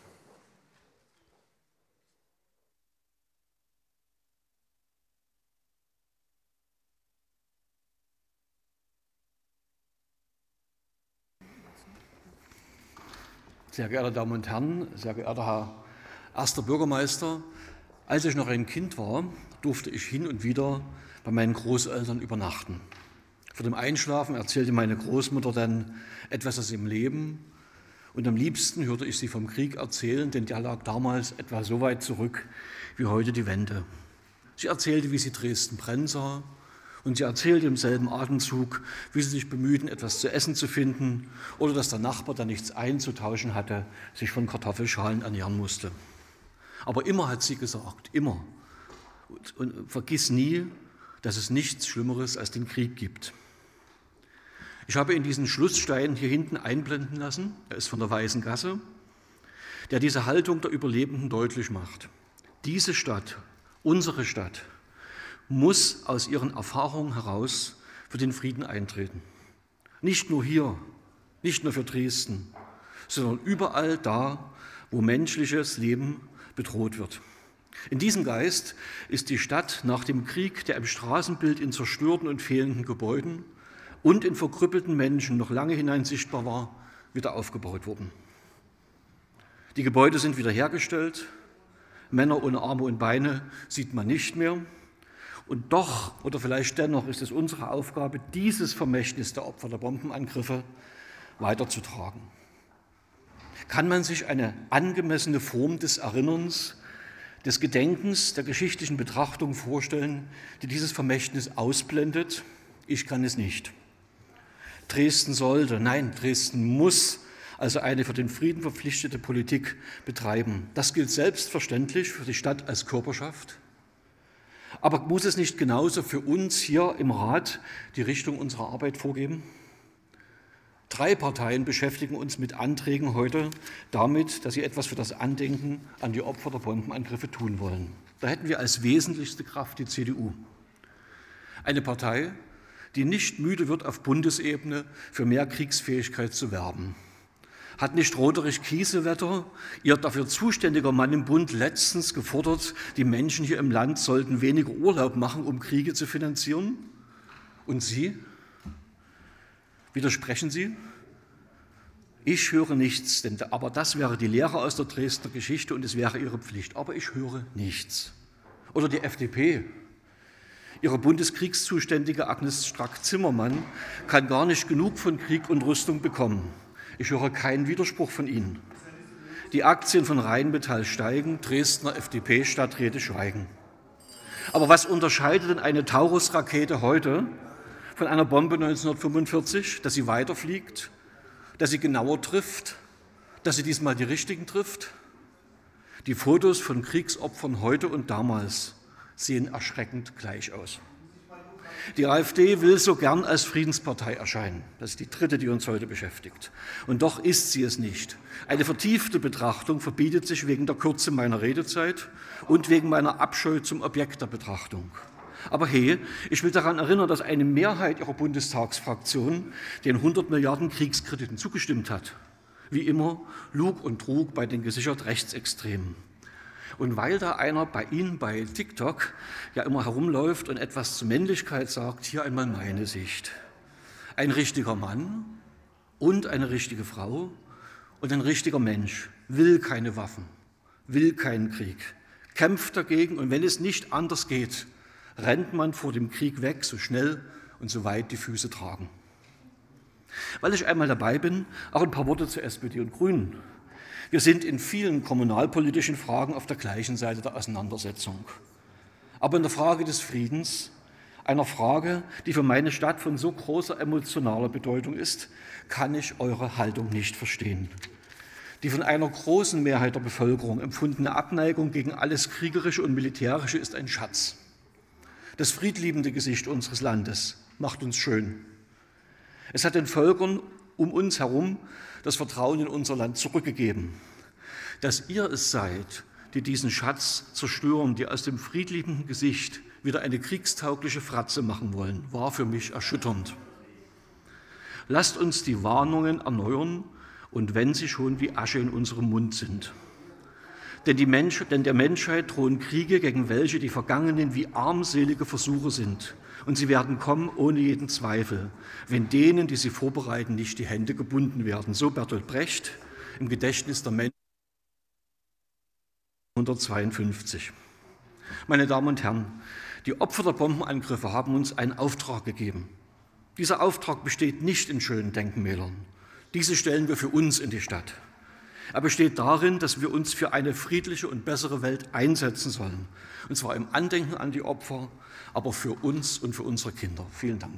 Sehr geehrte Damen und Herren, sehr geehrter Herr erster Bürgermeister, als ich noch ein Kind war, durfte ich hin und wieder bei meinen Großeltern übernachten. Vor dem Einschlafen erzählte meine Großmutter dann etwas aus ihrem Leben und am liebsten hörte ich sie vom Krieg erzählen, denn der lag damals etwa so weit zurück wie heute die Wende. Sie erzählte, wie sie Dresden brennen sah und sie erzählte im selben Atemzug, wie sie sich bemühten, etwas zu essen zu finden oder dass der Nachbar, der nichts einzutauschen hatte, sich von Kartoffelschalen ernähren musste. Aber immer hat sie gesagt, immer. Und, und vergiss nie, dass es nichts Schlimmeres als den Krieg gibt. Ich habe in diesen Schlussstein hier hinten einblenden lassen, er ist von der Weißen Gasse, der diese Haltung der Überlebenden deutlich macht. Diese Stadt, unsere Stadt, muss aus ihren Erfahrungen heraus für den Frieden eintreten. Nicht nur hier, nicht nur für Dresden, sondern überall da, wo menschliches Leben bedroht wird. In diesem Geist ist die Stadt nach dem Krieg, der im Straßenbild in zerstörten und fehlenden Gebäuden und in verkrüppelten Menschen noch lange hinein sichtbar war, wieder aufgebaut worden. Die Gebäude sind wiederhergestellt, Männer ohne Arme und Beine sieht man nicht mehr. Und doch, oder vielleicht dennoch, ist es unsere Aufgabe, dieses Vermächtnis der Opfer der Bombenangriffe weiterzutragen. Kann man sich eine angemessene Form des Erinnerns, des Gedenkens, der geschichtlichen Betrachtung vorstellen, die dieses Vermächtnis ausblendet? Ich kann es nicht. Dresden sollte, nein, Dresden muss also eine für den Frieden verpflichtete Politik betreiben. Das gilt selbstverständlich für die Stadt als Körperschaft. Aber muss es nicht genauso für uns hier im Rat die Richtung unserer Arbeit vorgeben? Drei Parteien beschäftigen uns mit Anträgen heute damit, dass sie etwas für das Andenken an die Opfer der Bombenangriffe tun wollen. Da hätten wir als wesentlichste Kraft die C D U. Eine Partei, die nicht müde wird, auf Bundesebene für mehr Kriegsfähigkeit zu werben. Hat nicht Roderich Kiesewetter, ihr dafür zuständiger Mann im Bund, letztens gefordert, die Menschen hier im Land sollten weniger Urlaub machen, um Kriege zu finanzieren? Und Sie? Widersprechen Sie? Ich höre nichts, denn, aber das wäre die Lehre aus der Dresdner Geschichte und es wäre Ihre Pflicht. Aber ich höre nichts. Oder die F D P. Ihre Bundeskriegszuständige Agnes Strack-Zimmermann kann gar nicht genug von Krieg und Rüstung bekommen. Ich höre keinen Widerspruch von Ihnen. Die Aktien von Rheinmetall steigen, Dresdner F D P-Stadträte schweigen. Aber was unterscheidet denn eine Taurus-Rakete heute von einer Bombe neunzehnhundertfünfundvierzig? Dass sie weiterfliegt, dass sie genauer trifft, dass sie diesmal die richtigen trifft? Die Fotos von Kriegsopfern heute und damals sehen erschreckend gleich aus. Die AfD will so gern als Friedenspartei erscheinen. Das ist die dritte, die uns heute beschäftigt. Und doch ist sie es nicht. Eine vertiefte Betrachtung verbietet sich wegen der Kürze meiner Redezeit und wegen meiner Abscheu zum Objekt der Betrachtung. Aber hey, ich will daran erinnern, dass eine Mehrheit Ihrer Bundestagsfraktion den hundert Milliarden Kriegskrediten zugestimmt hat. wie immer Lug und Trug bei den gesichert Rechtsextremen. Und weil da einer bei Ihnen bei TikTok ja immer herumläuft und etwas zur Männlichkeit sagt, hier einmal meine Sicht. Ein richtiger Mann und eine richtige Frau und ein richtiger Mensch will keine Waffen, will keinen Krieg, kämpft dagegen und wenn es nicht anders geht, rennt man vor dem Krieg weg, so schnell und so weit die Füße tragen. Weil ich einmal dabei bin, auch ein paar Worte zur S P D und Grünen. Wir sind in vielen kommunalpolitischen Fragen auf der gleichen Seite der Auseinandersetzung. Aber in der Frage des Friedens, einer Frage, die für meine Stadt von so großer emotionaler Bedeutung ist, kann ich eure Haltung nicht verstehen. Die von einer großen Mehrheit der Bevölkerung empfundene Abneigung gegen alles Kriegerische und Militärische ist ein Schatz. Das friedliebende Gesicht unseres Landes macht uns schön. Es hat den Völkern um uns herum das Vertrauen in unser Land zurückgegeben. Dass ihr es seid, die diesen Schatz zerstören, die aus dem friedliebenden Gesicht wieder eine kriegstaugliche Fratze machen wollen, war für mich erschütternd. Lasst uns die Warnungen erneuern und wenn sie schon wie Asche in unserem Mund sind. Denn, die Mensch, denn der Menschheit drohen Kriege, gegen welche die vergangenen wie armselige Versuche sind. Und sie werden kommen ohne jeden Zweifel, wenn denen, die sie vorbereiten, nicht die Hände gebunden werden. So Bertolt Brecht im Gedächtnis der Menschen neunzehnhundertzweiundfünfzig. Meine Damen und Herren, die Opfer der Bombenangriffe haben uns einen Auftrag gegeben. Dieser Auftrag besteht nicht in schönen Denkmälern. Diese stellen wir für uns in die Stadt. Er besteht darin, dass wir uns für eine friedliche und bessere Welt einsetzen sollen. Und zwar im Andenken an die Opfer, aber für uns und für unsere Kinder. Vielen Dank.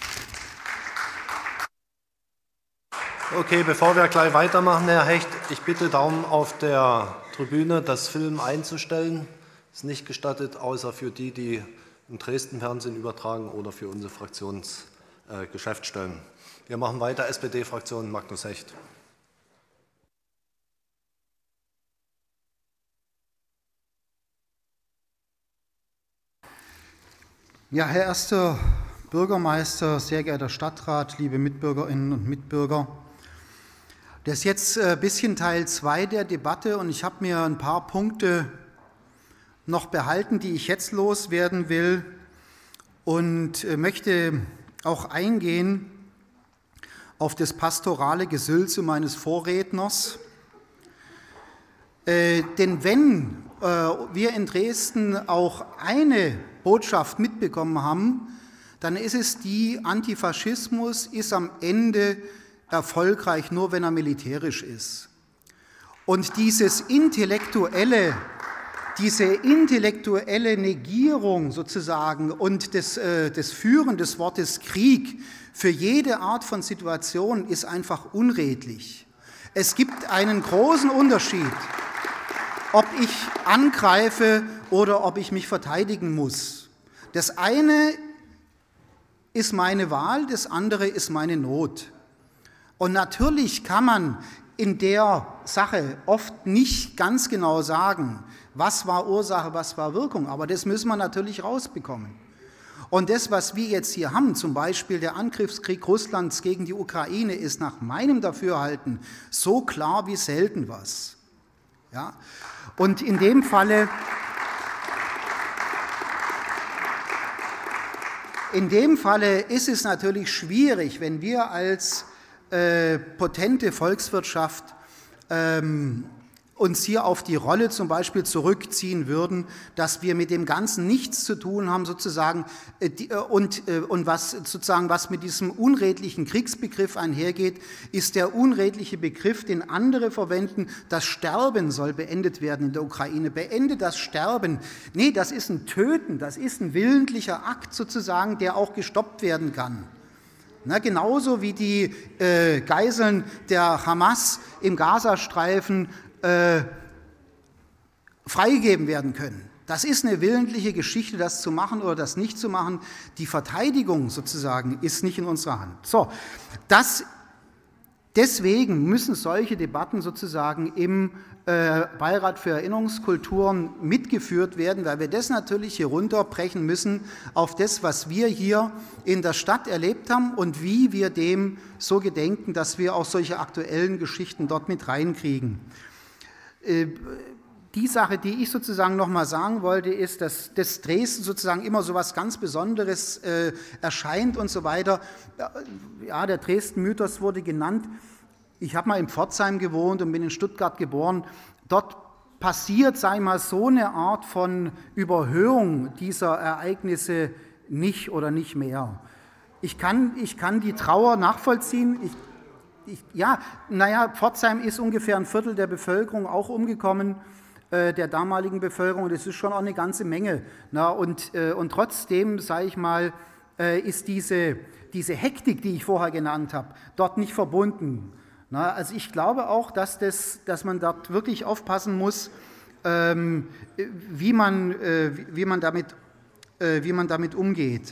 Okay, bevor wir gleich weitermachen, Herr Hecht, ich bitte darum, auf der Tribüne das Film einzustellen. Ist nicht gestattet, außer für die, die im Dresden-Fernsehen übertragen oder für unsere Fraktionsgeschäftsstellen. Äh, wir machen weiter, S P D-Fraktion Magnus Hecht. Ja, Herr erster Bürgermeister, sehr geehrter Stadtrat, liebe Mitbürgerinnen und Mitbürger. Das ist jetzt ein bisschen Teil zwei der Debatte und ich habe mir ein paar Punkte noch behalten, die ich jetzt loswerden will und möchte auch eingehen auf das pastorale Gesülze meines Vorredners. Äh, denn wenn äh, wir in Dresden auch eine Botschaft mitbekommen haben, dann ist es die, Antifaschismus ist am Ende erfolgreich, nur wenn er militärisch ist. Und dieses intellektuelle, diese intellektuelle Negierung sozusagen und das, äh, das Führen des Wortes Krieg für jede Art von Situation ist einfach unredlich. Es gibt einen großen Unterschied, ob ich angreife oder ob ich mich verteidigen muss. Das eine ist meine Wahl, das andere ist meine Not. Und natürlich kann man in der Sache oft nicht ganz genau sagen, was war Ursache, was war Wirkung, aber das müssen wir natürlich rausbekommen. Und das, was wir jetzt hier haben, zum Beispiel der Angriffskrieg Russlands gegen die Ukraine, ist nach meinem Dafürhalten so klar wie selten was. Ja? Und in dem Falle, in dem Falle ist es natürlich schwierig, wenn wir als äh, potente Volkswirtschaft ähm, uns hier auf die Rolle zum Beispiel zurückziehen würden, dass wir mit dem Ganzen nichts zu tun haben, sozusagen, äh, die, äh, und, äh, und was sozusagen, was mit diesem unredlichen Kriegsbegriff einhergeht, ist der unredliche Begriff, den andere verwenden, das Sterben soll beendet werden in der Ukraine. Beende das Sterben. Nee, das ist ein Töten, das ist ein willentlicher Akt sozusagen, der auch gestoppt werden kann. Na, genauso wie die äh, Geiseln der Hamas im Gazastreifen Äh, freigegeben werden können. Das ist eine willentliche Geschichte, das zu machen oder das nicht zu machen. Die Verteidigung sozusagen ist nicht in unserer Hand. So, das, Deswegen müssen solche Debatten sozusagen im äh, Beirat für Erinnerungskulturen mitgeführt werden, weil wir das natürlich herunterbrechen müssen auf das, was wir hier in der Stadt erlebt haben und wie wir dem so gedenken, dass wir auch solche aktuellen Geschichten dort mit reinkriegen. Äh, Die Sache, die ich sozusagen noch mal sagen wollte, ist, dass das Dresden sozusagen immer so etwas ganz Besonderes äh, erscheint und so weiter. Ja, der Dresden-Mythos wurde genannt. Ich habe mal in Pforzheim gewohnt und bin in Stuttgart geboren. Dort passiert, sage ich mal, so eine Art von Überhöhung dieser Ereignisse nicht oder nicht mehr. Ich kann, ich kann die Trauer nachvollziehen. Ich, ich, ja, naja, Pforzheim ist ungefähr ein Viertel der Bevölkerung auch umgekommen, der damaligen Bevölkerung, das ist schon auch eine ganze Menge. Na, und, äh, und trotzdem, sage ich mal, äh, ist diese, diese Hektik, die ich vorher genannt habe, dort nicht verbunden. Na, also ich glaube auch, dass, das, dass man dort wirklich aufpassen muss, ähm, wie, man, äh, wie, man damit, äh, wie man damit umgeht.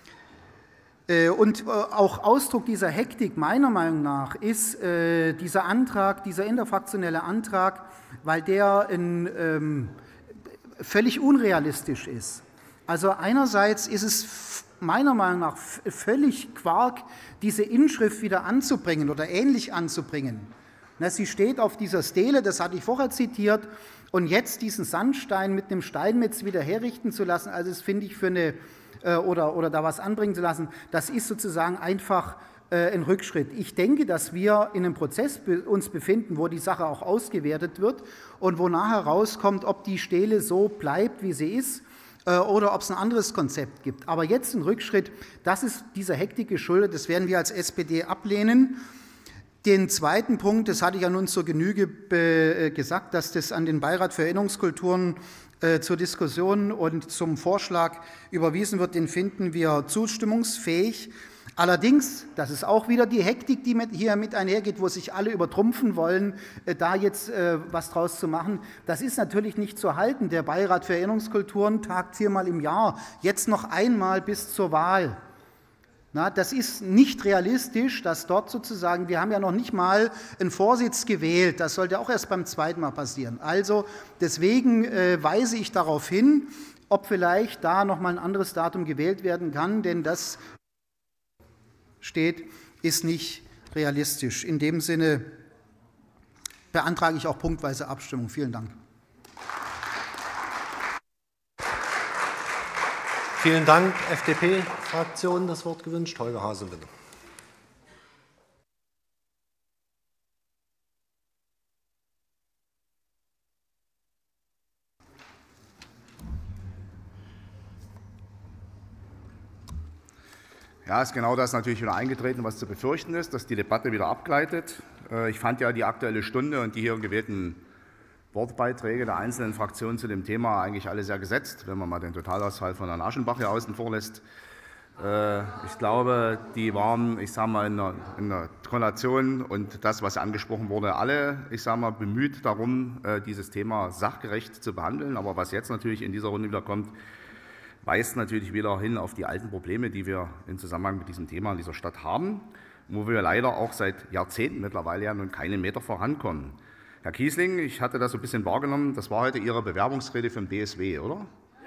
Äh, und äh, auch Ausdruck dieser Hektik meiner Meinung nach ist äh, dieser Antrag, dieser interfraktionelle Antrag, weil der in, ähm, völlig unrealistisch ist. Also einerseits ist es meiner Meinung nach völlig Quark, diese Inschrift wieder anzubringen oder ähnlich anzubringen. Na, sie steht auf dieser Stele, das hatte ich vorher zitiert, und jetzt diesen Sandstein mit einem Steinmetz wieder herrichten zu lassen, also das finde ich für eine, äh, oder, oder da was anbringen zu lassen, das ist sozusagen einfach ein Rückschritt. Ich denke, dass wir in einem Prozess uns befinden, wo die Sache auch ausgewertet wird und wo nachher rauskommt, ob die Stele so bleibt, wie sie ist, oder ob es ein anderes Konzept gibt. Aber jetzt ein Rückschritt, das ist dieser Hektik geschuldet, das werden wir als S P D ablehnen. Den zweiten Punkt, das hatte ich ja nun zur Genüge gesagt, dass das an den Beirat für Erinnerungskulturen zur Diskussion und zum Vorschlag überwiesen wird, den finden wir zustimmungsfähig. Allerdings, das ist auch wieder die Hektik, die mit, hier mit einhergeht, wo sich alle übertrumpfen wollen, äh, da jetzt äh, was draus zu machen. Das ist natürlich nicht zu halten. Der Beirat für Erinnerungskulturen tagt viermal im Jahr, jetzt noch einmal bis zur Wahl. Na, das ist nicht realistisch, dass dort sozusagen, wir haben ja noch nicht mal einen Vorsitz gewählt, das sollte auch erst beim zweiten Mal passieren. Also deswegen äh, weise ich darauf hin, ob vielleicht da noch mal ein anderes Datum gewählt werden kann, denn das steht, ist nicht realistisch. In dem Sinne beantrage ich auch punktweise Abstimmung. Vielen Dank. Vielen Dank. F D P-Fraktion das Wort gewünscht. Holger Haase, bitte. Ja, ist genau das natürlich wieder eingetreten, was zu befürchten ist, dass die Debatte wieder abgleitet. Ich fand ja die Aktuelle Stunde und die hier gewählten Wortbeiträge der einzelnen Fraktionen zu dem Thema eigentlich alle sehr gesetzt, wenn man mal den Totalausfall von Herrn Aschenbach hier außen vor lässt. Ich glaube, die waren, ich sage mal, in der, in der Konstellation und das, was angesprochen wurde, alle, ich sage mal, bemüht darum, dieses Thema sachgerecht zu behandeln. Aber was jetzt natürlich in dieser Runde wieder kommt, weist natürlich wieder hin auf die alten Probleme, die wir im Zusammenhang mit diesem Thema in dieser Stadt haben, wo wir leider auch seit Jahrzehnten mittlerweile ja nun keinen Meter vorankommen. Herr Kiesling, ich hatte das so ein bisschen wahrgenommen, das war heute Ihre Bewerbungsrede für den B S W, oder?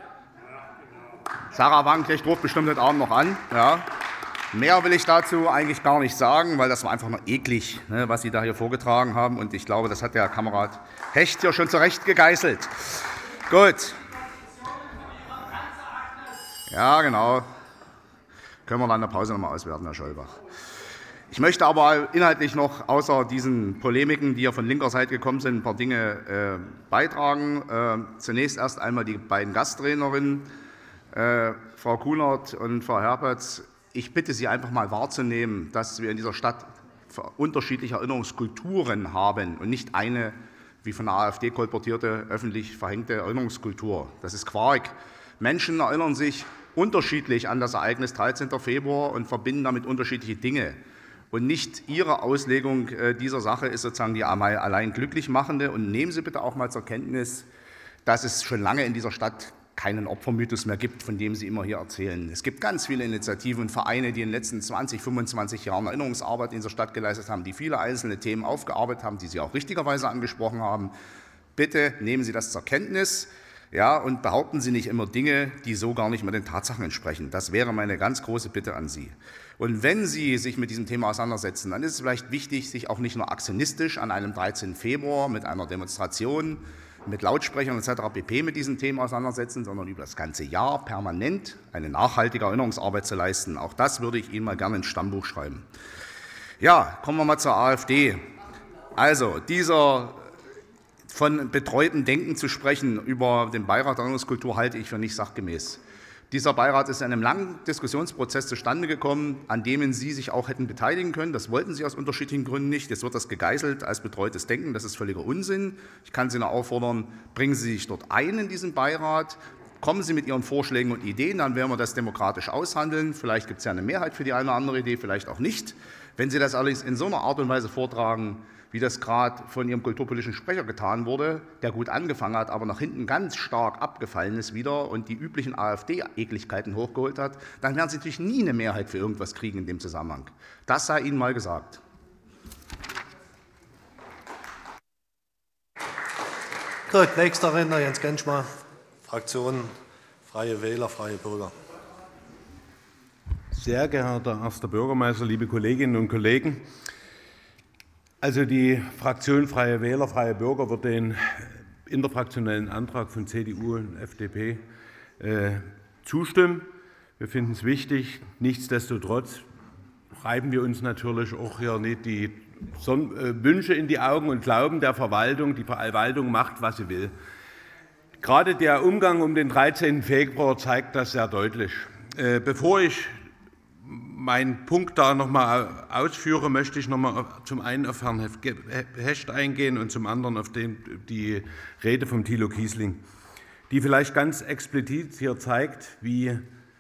Sarah Wagenknecht ruft bestimmt heute Abend noch an. Ja. Mehr will ich dazu eigentlich gar nicht sagen, weil das war einfach nur eklig, ne, was Sie da hier vorgetragen haben. Und ich glaube, das hat der Kamerad Hecht hier schon zurecht gegeißelt. Gut. Ja, genau. Können wir dann in der Pause nochmal auswerten, Herr Schollbach. Ich möchte aber inhaltlich noch, außer diesen Polemiken, die ja von linker Seite gekommen sind, ein paar Dinge äh, beitragen. Äh, zunächst erst einmal die beiden Gastrednerinnen, äh, Frau Kunert und Frau Herberts. Ich bitte Sie einfach mal wahrzunehmen, dass wir in dieser Stadt unterschiedliche Erinnerungskulturen haben und nicht eine, wie von der AfD kolportierte, öffentlich verhängte Erinnerungskultur. Das ist Quark. Menschen erinnern sich unterschiedlich an das Ereignis dreizehnten Februar und verbinden damit unterschiedliche Dinge. Und nicht Ihre Auslegung dieser Sache ist sozusagen die allein glücklich machende. Und nehmen Sie bitte auch mal zur Kenntnis, dass es schon lange in dieser Stadt keinen Opfermythos mehr gibt, von dem Sie immer hier erzählen. Es gibt ganz viele Initiativen und Vereine, die in den letzten zwanzig, fünfundzwanzig Jahren Erinnerungsarbeit in dieser Stadt geleistet haben, die viele einzelne Themen aufgearbeitet haben, die Sie auch richtigerweise angesprochen haben. Bitte nehmen Sie das zur Kenntnis, ja, und behaupten Sie nicht immer Dinge, die so gar nicht mehr den Tatsachen entsprechen. Das wäre meine ganz große Bitte an Sie. Und wenn Sie sich mit diesem Thema auseinandersetzen, dann ist es vielleicht wichtig, sich auch nicht nur aktionistisch an einem dreizehnten Februar mit einer Demonstration, mit Lautsprechern et cetera pp. Mit diesen Themen auseinandersetzen, sondern über das ganze Jahr permanent eine nachhaltige Erinnerungsarbeit zu leisten. Auch das würde ich Ihnen mal gerne ins Stammbuch schreiben. Ja, kommen wir mal zur AfD. Also, dieser von betreutem Denken zu sprechen über den Beirat der Erinnerungskultur halte ich für nicht sachgemäß. Dieser Beirat ist in einem langen Diskussionsprozess zustande gekommen, an dem Sie sich auch hätten beteiligen können. Das wollten Sie aus unterschiedlichen Gründen nicht. Jetzt wird das gegeißelt als betreutes Denken. Das ist völliger Unsinn. Ich kann Sie nur auffordern, bringen Sie sich dort ein in diesen Beirat. Kommen Sie mit Ihren Vorschlägen und Ideen, dann werden wir das demokratisch aushandeln. Vielleicht gibt es ja eine Mehrheit für die eine oder andere Idee, vielleicht auch nicht. Wenn Sie das allerdings in so einer Art und Weise vortragen, wie das gerade von Ihrem kulturpolitischen Sprecher getan wurde, der gut angefangen hat, aber nach hinten ganz stark abgefallen ist wieder und die üblichen AfD-Ekligkeiten hochgeholt hat, dann werden Sie natürlich nie eine Mehrheit für irgendwas kriegen in dem Zusammenhang. Das sei Ihnen mal gesagt. Gut, nächster Redner, Jens Genschmer, Fraktion Freie Wähler, Freie Bürger. Sehr geehrter erster Bürgermeister, liebe Kolleginnen und Kollegen! Also die Fraktion Freie Wähler, Freie Bürger wird den interfraktionellen Antrag von C D U und F D P äh, zustimmen. Wir finden es wichtig. Nichtsdestotrotz reiben wir uns natürlich auch hier nicht die Son äh, Wünsche in die Augen und glauben der Verwaltung, die Verwaltung macht, was sie will. Gerade der Umgang um den dreizehnten Februar zeigt das sehr deutlich. Äh, bevor ich meinen Punkt da noch mal ausführe, möchte ich noch mal zum einen auf Herrn Hecht eingehen und zum anderen auf den, die Rede von Thilo Kiesling, die vielleicht ganz explizit hier zeigt, wie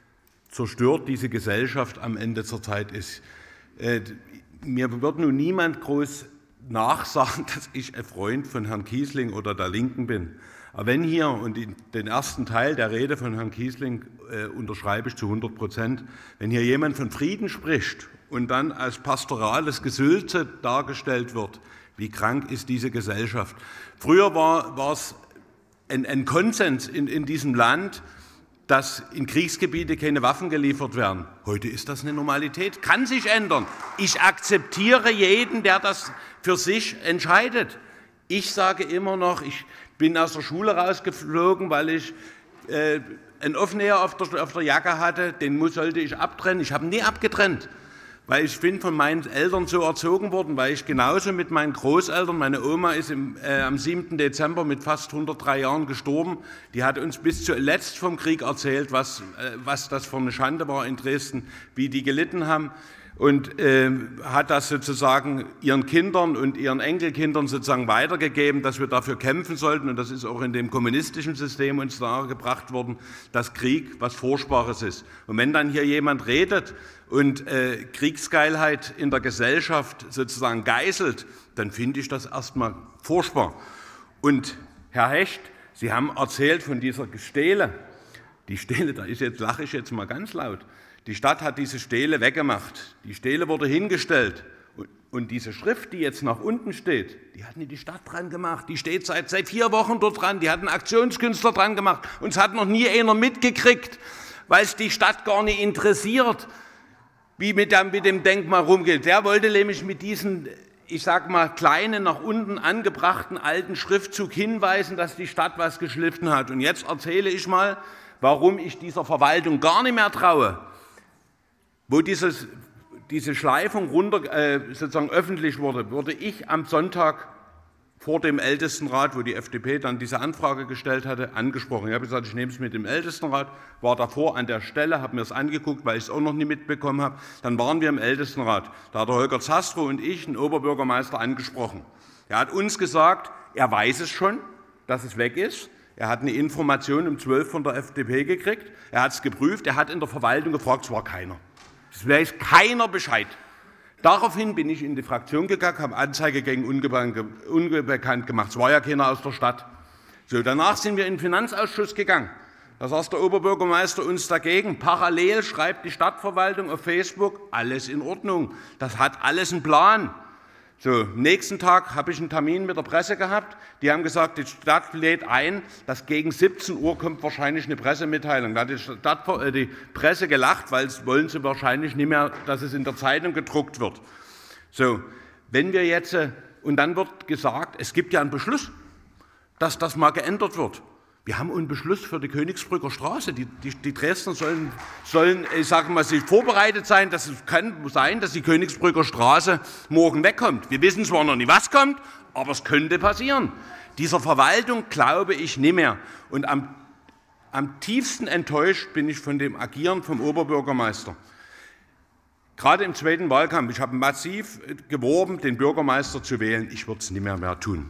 zerstört diese Gesellschaft am Ende zurzeit ist. Äh, mir wird nun niemand groß nachsagen, dass ich ein Freund von Herrn Kiesling oder der Linken bin. Aber wenn hier, und den ersten Teil der Rede von Herrn Kiesling äh, unterschreibe ich zu hundert Prozent, wenn hier jemand von Frieden spricht und dann als pastorales Gesülze dargestellt wird, wie krank ist diese Gesellschaft. Früher war, war es ein, ein Konsens in, in diesem Land, dass in Kriegsgebiete keine Waffen geliefert werden. Heute ist das eine Normalität, kann sich ändern. Ich akzeptiere jeden, der das für sich entscheidet. Ich sage immer noch, ich bin aus der Schule rausgeflogen, weil ich äh, einen Aufnäher auf der, auf der Jacke hatte, den muss, sollte ich abtrennen. Ich habe nie abgetrennt, weil ich bin von meinen Eltern so erzogen worden, weil ich genauso mit meinen Großeltern, meine Oma ist im, äh, am siebten Dezember mit fast hundertdrei Jahren gestorben, die hat uns bis zuletzt vom Krieg erzählt, was, äh, was das für eine Schande war in Dresden, wie die gelitten haben. Und äh, hat das sozusagen ihren Kindern und ihren Enkelkindern sozusagen weitergegeben, dass wir dafür kämpfen sollten. Und das ist auch in dem kommunistischen System uns nahegebracht worden, dass Krieg was Furchtbares ist. Und wenn dann hier jemand redet und äh, Kriegsgeilheit in der Gesellschaft sozusagen geißelt, dann finde ich das erstmal furchtbar. Und Herr Hecht, Sie haben erzählt von dieser Stele. Die Stele, da ist jetzt, lache ich jetzt mal ganz laut. Die Stadt hat diese Stele weggemacht. Die Stele wurde hingestellt. Und diese Schrift, die jetzt nach unten steht, die hat nicht die Stadt dran gemacht. Die steht seit, seit vier Wochen dort dran. Die hat einen Aktionskünstler dran gemacht. Und es hat noch nie einer mitgekriegt, weil es die Stadt gar nicht interessiert, wie mit dem, mit dem Denkmal rumgeht. Der wollte nämlich mit diesen, ich sag mal, kleinen, nach unten angebrachten alten Schriftzug hinweisen, dass die Stadt was geschliffen hat. Und jetzt erzähle ich mal, warum ich dieser Verwaltung gar nicht mehr traue. Wo dieses, diese Schleifung runter, äh, sozusagen öffentlich wurde, wurde ich am Sonntag vor dem Ältestenrat, wo die F D P dann diese Anfrage gestellt hatte, angesprochen. Ich habe gesagt, ich nehme es mit dem Ältestenrat, war davor an der Stelle, habe mir das angeguckt, weil ich es auch noch nie mitbekommen habe. Dann waren wir im Ältestenrat. Da hat der Holger Zastrow und ich, den Oberbürgermeister, angesprochen. Er hat uns gesagt, er weiß es schon, dass es weg ist. Er hat eine Information um zwölf von der F D P gekriegt. Er hat es geprüft. Er hat in der Verwaltung gefragt, es war keiner. Es weiß keiner Bescheid. Daraufhin bin ich in die Fraktion gegangen, habe Anzeige gegen Unbekannt gemacht. Es war ja keiner aus der Stadt. So, danach sind wir in den Finanzausschuss gegangen. Da sagt der Oberbürgermeister uns dagegen. Parallel schreibt die Stadtverwaltung auf Facebook, alles in Ordnung. Das hat alles einen Plan. So, am nächsten Tag habe ich einen Termin mit der Presse gehabt. Die haben gesagt, die Stadt lädt ein, dass gegen siebzehn Uhr kommt wahrscheinlich eine Pressemitteilung. Da hat die, Stadt, äh, die Presse gelacht, weil es wollen sie wahrscheinlich nicht mehr, dass es in der Zeitung gedruckt wird. So, wenn wir jetzt, äh, und dann wird gesagt, es gibt ja einen Beschluss, dass das mal geändert wird. Wir haben einen Beschluss für die Königsbrücker Straße. Die, die, die Dresdner sollen, sollen ich sage mal, sich vorbereitet sein. Dass es kann sein, dass die Königsbrücker Straße morgen wegkommt. Wir wissen zwar noch nicht, was kommt, aber es könnte passieren. Dieser Verwaltung glaube ich nicht mehr. Und am, am tiefsten enttäuscht bin ich von dem Agieren vom Oberbürgermeister. Gerade im zweiten Wahlkampf. Ich habe massiv geworben, den Bürgermeister zu wählen. Ich würde es nicht mehr, mehr tun.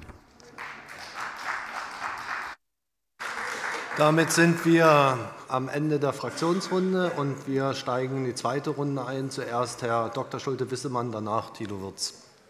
Damit sind wir am Ende der Fraktionsrunde und wir steigen in die zweite Runde ein. Zuerst Herr Doktor Schulte-Wissemann, danach Thilo Wirz.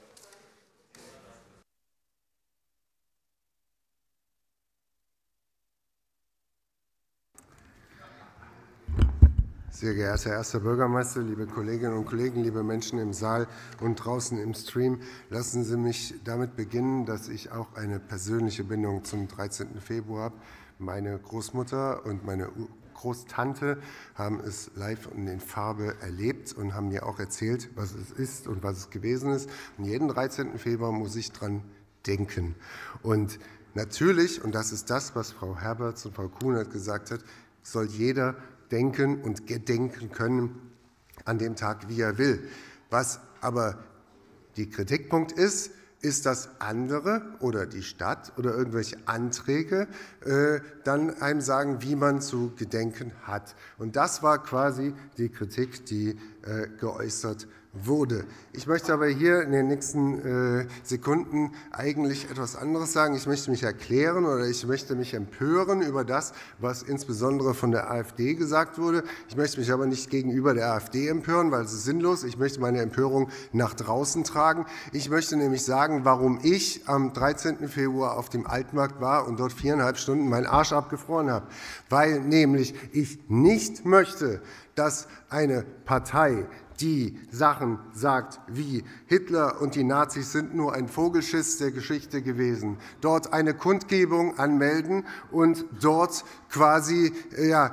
Sehr geehrter Herr erster Bürgermeister, liebe Kolleginnen und Kollegen, liebe Menschen im Saal und draußen im Stream, lassen Sie mich damit beginnen, dass ich auch eine persönliche Bindung zum dreizehnten Februar habe. Meine Großmutter und meine Großtante haben es live und in Farbe erlebt und haben mir auch erzählt, was es ist und was es gewesen ist. Und jeden dreizehnten Februar muss ich dran denken. Und natürlich, und das ist das, was Frau Herberts und Frau Kunert gesagt hat, soll jeder denken und gedenken können an dem Tag, wie er will. Was aber die Kritikpunkt ist, ist, dass andere oder die Stadt oder irgendwelche Anträge äh, dann einem sagen, wie man zu gedenken hat. Und das war quasi die Kritik, die äh, geäußert wurde. Ich möchte aber hier in den nächsten äh, Sekunden eigentlich etwas anderes sagen. Ich möchte mich erklären oder ich möchte mich empören über das, was insbesondere von der AfD gesagt wurde. Ich möchte mich aber nicht gegenüber der AfD empören, weil es ist sinnlos. Ich möchte meine Empörung nach draußen tragen. Ich möchte nämlich sagen, warum ich am dreizehnten Februar auf dem Altmarkt war und dort viereinhalb Stunden meinen Arsch abgefroren habe. Weil nämlich ich nicht möchte, dass eine Partei, die Sachen sagt wie Hitler und die Nazis sind nur ein Vogelschiss der Geschichte gewesen, dort eine Kundgebung anmelden und dort quasi ja,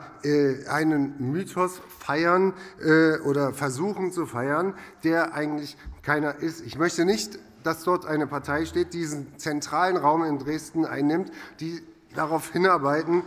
einen Mythos feiern oder versuchen zu feiern, der eigentlich keiner ist. Ich möchte nicht, dass dort eine Partei steht, die diesen zentralen Raum in Dresden einnimmt, die darauf hinarbeiten,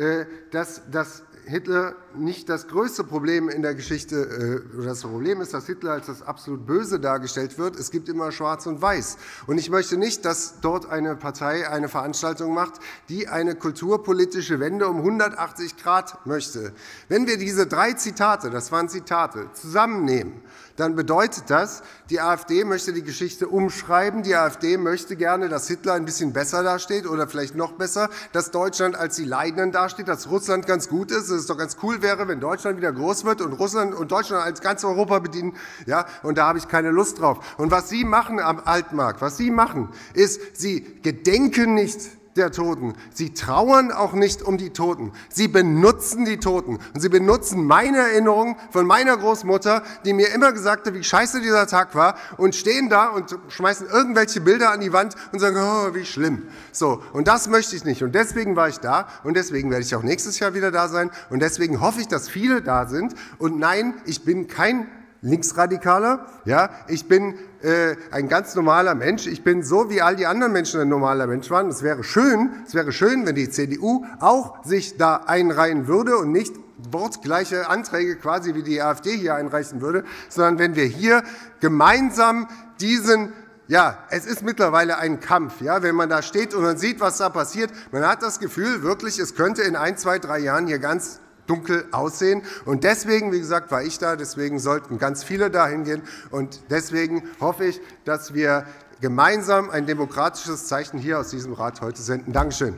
dass das Hitler nicht das größte Problem in der Geschichte, oder das Problem ist, dass Hitler als das absolut Böse dargestellt wird. Es gibt immer Schwarz und Weiß. Und ich möchte nicht, dass dort eine Partei eine Veranstaltung macht, die eine kulturpolitische Wende um hundertachtzig Grad möchte. Wenn wir diese drei Zitate, das waren Zitate, zusammennehmen, dann bedeutet das, die AfD möchte die Geschichte umschreiben. Die AfD möchte gerne, dass Hitler ein bisschen besser dasteht oder vielleicht noch besser, dass Deutschland als die Leidenden dasteht, dass Russland ganz gut ist, dass es doch ganz cool wäre, wenn Deutschland wieder groß wird und Russland und Deutschland als ganz Europa bedienen. Ja, und da habe ich keine Lust drauf. Und was Sie machen am Altmarkt, was Sie machen, ist, Sie gedenken nicht der Toten. Sie trauern auch nicht um die Toten. Sie benutzen die Toten. Und sie benutzen meine Erinnerung von meiner Großmutter, die mir immer gesagt hat, wie scheiße dieser Tag war, und stehen da und schmeißen irgendwelche Bilder an die Wand und sagen, oh, wie schlimm. So, und das möchte ich nicht. Und deswegen war ich da und deswegen werde ich auch nächstes Jahr wieder da sein. Und deswegen hoffe ich, dass viele da sind. Und nein, ich bin kein Linksradikaler, ja, ich bin äh, ein ganz normaler Mensch. Ich bin so, wie all die anderen Menschen ein normaler Mensch waren. Es wäre schön, es wäre schön, wenn die C D U auch sich da einreihen würde und nicht wortgleiche Anträge quasi wie die AfD hier einreichen würde, sondern wenn wir hier gemeinsam diesen Ja, es ist mittlerweile ein Kampf, ja, wenn man da steht und man sieht, was da passiert. Man hat das Gefühl, wirklich, es könnte in ein, zwei, drei Jahren hier ganz dunkel aussehen. Und deswegen, wie gesagt, war ich da, deswegen sollten ganz viele da hingehen. Und deswegen hoffe ich, dass wir gemeinsam ein demokratisches Zeichen hier aus diesem Rat heute senden. Dankeschön.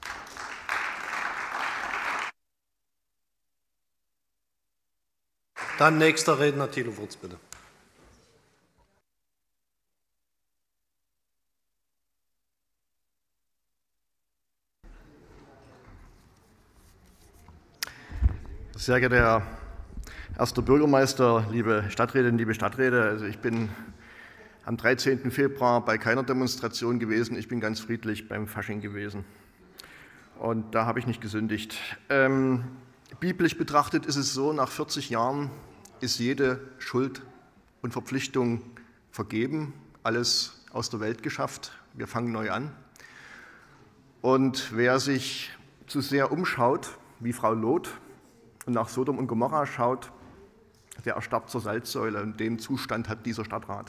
Dann nächster Redner, Thilo Wirz, bitte. Sehr geehrter Herr erster Bürgermeister, liebe Stadträtinnen, liebe Stadträte, also ich bin am dreizehnten Februar bei keiner Demonstration gewesen, ich bin ganz friedlich beim Fasching gewesen. Und da habe ich nicht gesündigt. Ähm, biblisch betrachtet ist es so, nach vierzig Jahren ist jede Schuld und Verpflichtung vergeben, alles aus der Welt geschafft, wir fangen neu an. Und wer sich zu sehr umschaut, wie Frau Loth, und nach Sodom und Gomorra schaut, der erstarrt zur Salzsäule. Und den Zustand hat dieser Stadtrat.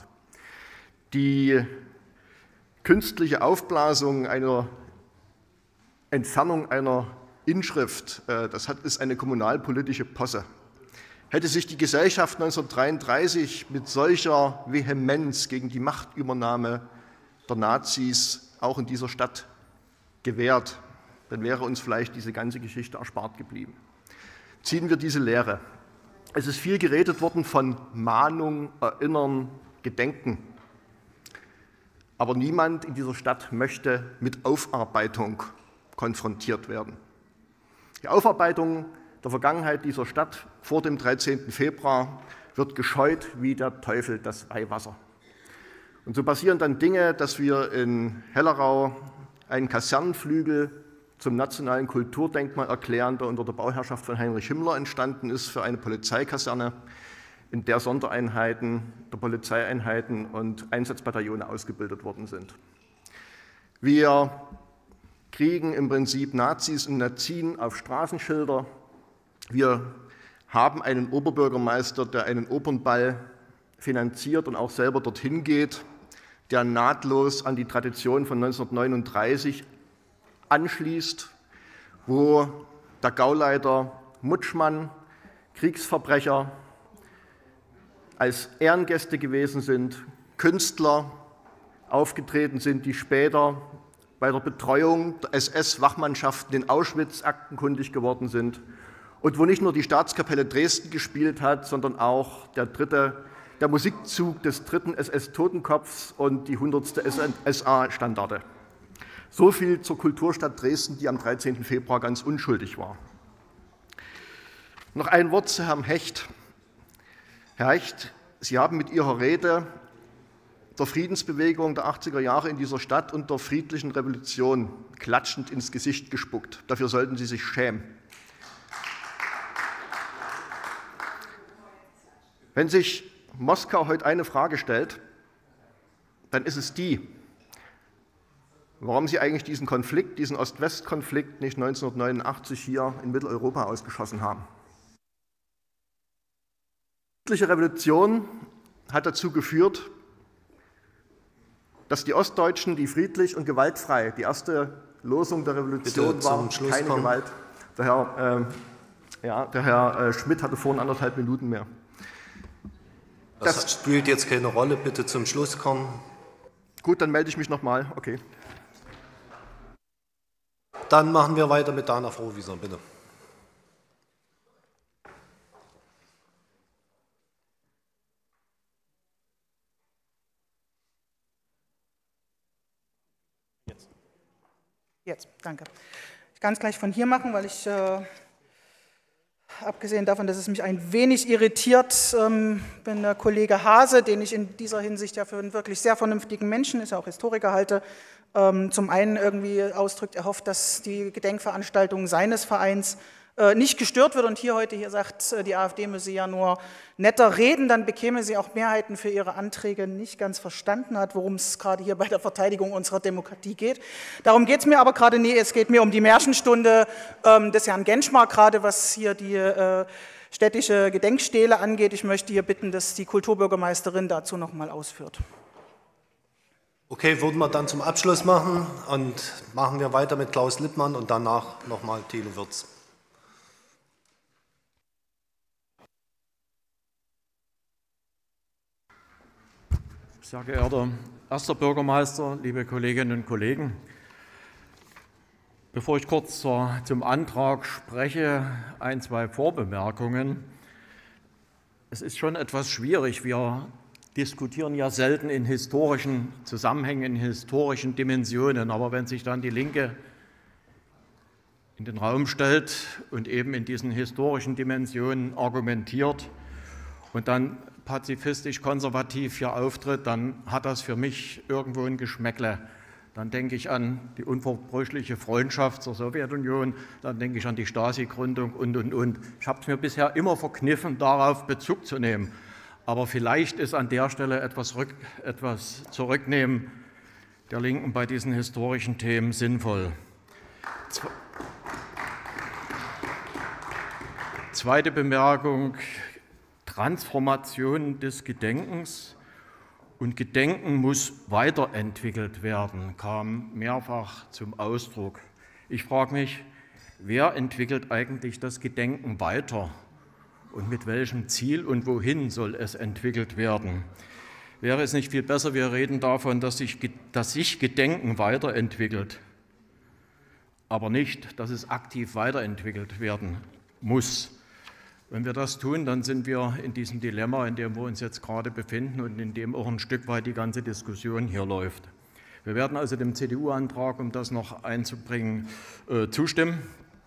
Die künstliche Aufblasung einer Entfernung einer Inschrift, das ist eine kommunalpolitische Posse. Hätte sich die Gesellschaft neunzehnhundertdreiunddreißig mit solcher Vehemenz gegen die Machtübernahme der Nazis auch in dieser Stadt gewehrt, dann wäre uns vielleicht diese ganze Geschichte erspart geblieben. Ziehen wir diese Lehre. Es ist viel geredet worden von Mahnung, Erinnern, Gedenken. Aber niemand in dieser Stadt möchte mit Aufarbeitung konfrontiert werden. Die Aufarbeitung der Vergangenheit dieser Stadt vor dem dreizehnten Februar wird gescheut wie der Teufel das Weihwasser. Und so passieren dann Dinge, dass wir in Hellerau einen Kasernenflügel zum nationalen Kulturdenkmal erklären, der unter der Bauherrschaft von Heinrich Himmler entstanden ist für eine Polizeikaserne, in der Sondereinheiten der Polizeieinheiten und Einsatzbataillone ausgebildet worden sind. Wir kriegen im Prinzip Nazis und Nazien auf Straßenschilder. Wir haben einen Oberbürgermeister, der einen Opernball finanziert und auch selber dorthin geht, der nahtlos an die Tradition von neunzehnhundertneununddreißig anschließt, wo der Gauleiter Mutschmann, Kriegsverbrecher, als Ehrengäste gewesen sind, Künstler aufgetreten sind, die später bei der Betreuung der S S-Wachmannschaften in Auschwitz aktenkundig geworden sind und wo nicht nur die Staatskapelle Dresden gespielt hat, sondern auch der, dritte, der Musikzug des dritten S S-Totenkopfs und die hundertste S A-Standarte. So viel zur Kulturstadt Dresden, die am dreizehnten Februar ganz unschuldig war. Noch ein Wort zu Herrn Hecht. Herr Hecht, Sie haben mit Ihrer Rede der Friedensbewegung der achtziger Jahre in dieser Stadt und der friedlichen Revolution klatschend ins Gesicht gespuckt. Dafür sollten Sie sich schämen. Wenn sich Moskau heute eine Frage stellt, dann ist es die, warum sie eigentlich diesen Konflikt, diesen Ost-West-Konflikt nicht neunzehnhundertneunundachtzig hier in Mitteleuropa ausgeschossen haben. Die friedliche Revolution hat dazu geführt, dass die Ostdeutschen, die friedlich und gewaltfrei, die erste Losung der Revolution war, keine kommen. Gewalt. Der Herr, äh, ja, der Herr äh, Schmidt hatte vorhin anderthalb Minuten mehr. Das, das spielt jetzt keine Rolle, bitte zum Schluss kommen. Gut, dann melde ich mich nochmal. Okay. Dann machen wir weiter mit Dana Frohwieser, bitte. Jetzt. Jetzt, danke. Ich kann es gleich von hier machen, weil ich, äh, abgesehen davon, dass es mich ein wenig irritiert, ähm, wenn der Kollege Hase, den ich in dieser Hinsicht ja für einen wirklich sehr vernünftigen Menschen, ist ja auch Historiker, halte, zum einen irgendwie ausdrückt, er hofft, dass die Gedenkveranstaltung seines Vereins nicht gestört wird und hier heute hier sagt, die AfD müsse ja nur netter reden, dann bekäme sie auch Mehrheiten für ihre Anträge, nicht ganz verstanden hat, worum es gerade hier bei der Verteidigung unserer Demokratie geht. Darum geht es mir aber gerade nie, es geht mir um die Märchenstunde des Herrn Genschmark, gerade was hier die städtische Gedenkstele angeht. Ich möchte hier bitten, dass die Kulturbürgermeisterin dazu noch mal ausführt. Okay, würden wir dann zum Abschluss machen und machen wir weiter mit Klaus Lippmann und danach nochmal Thilo Wirz. Sehr geehrter erster Bürgermeister, liebe Kolleginnen und Kollegen, bevor ich kurz zur, zum Antrag spreche, ein, zwei Vorbemerkungen. Es ist schon etwas schwierig, wir diskutieren ja selten in historischen Zusammenhängen, in historischen Dimensionen. Aber wenn sich dann die Linke in den Raum stellt und eben in diesen historischen Dimensionen argumentiert und dann pazifistisch-konservativ hier auftritt, dann hat das für mich irgendwo ein Geschmäckle. Dann denke ich an die unverbrüchliche Freundschaft zur Sowjetunion, dann denke ich an die Stasi-Gründung und, und, und. Ich habe es mir bisher immer verkniffen, darauf Bezug zu nehmen. Aber vielleicht ist an der Stelle etwas, rück, etwas Zurücknehmen der Linken bei diesen historischen Themen sinnvoll. Zweite Bemerkung, Transformation des Gedenkens und Gedenken muss weiterentwickelt werden, kam mehrfach zum Ausdruck. Ich frage mich, wer entwickelt eigentlich das Gedenken weiter und mit welchem Ziel und wohin soll es entwickelt werden? Wäre es nicht viel besser, wir reden davon, dass sich, dass sich Gedenken weiterentwickelt, aber nicht, dass es aktiv weiterentwickelt werden muss. Wenn wir das tun, dann sind wir in diesem Dilemma, in dem wir uns jetzt gerade befinden und in dem auch ein Stück weit die ganze Diskussion hier läuft. Wir werden also dem C D U-Antrag, um das noch einzubringen, äh, zustimmen.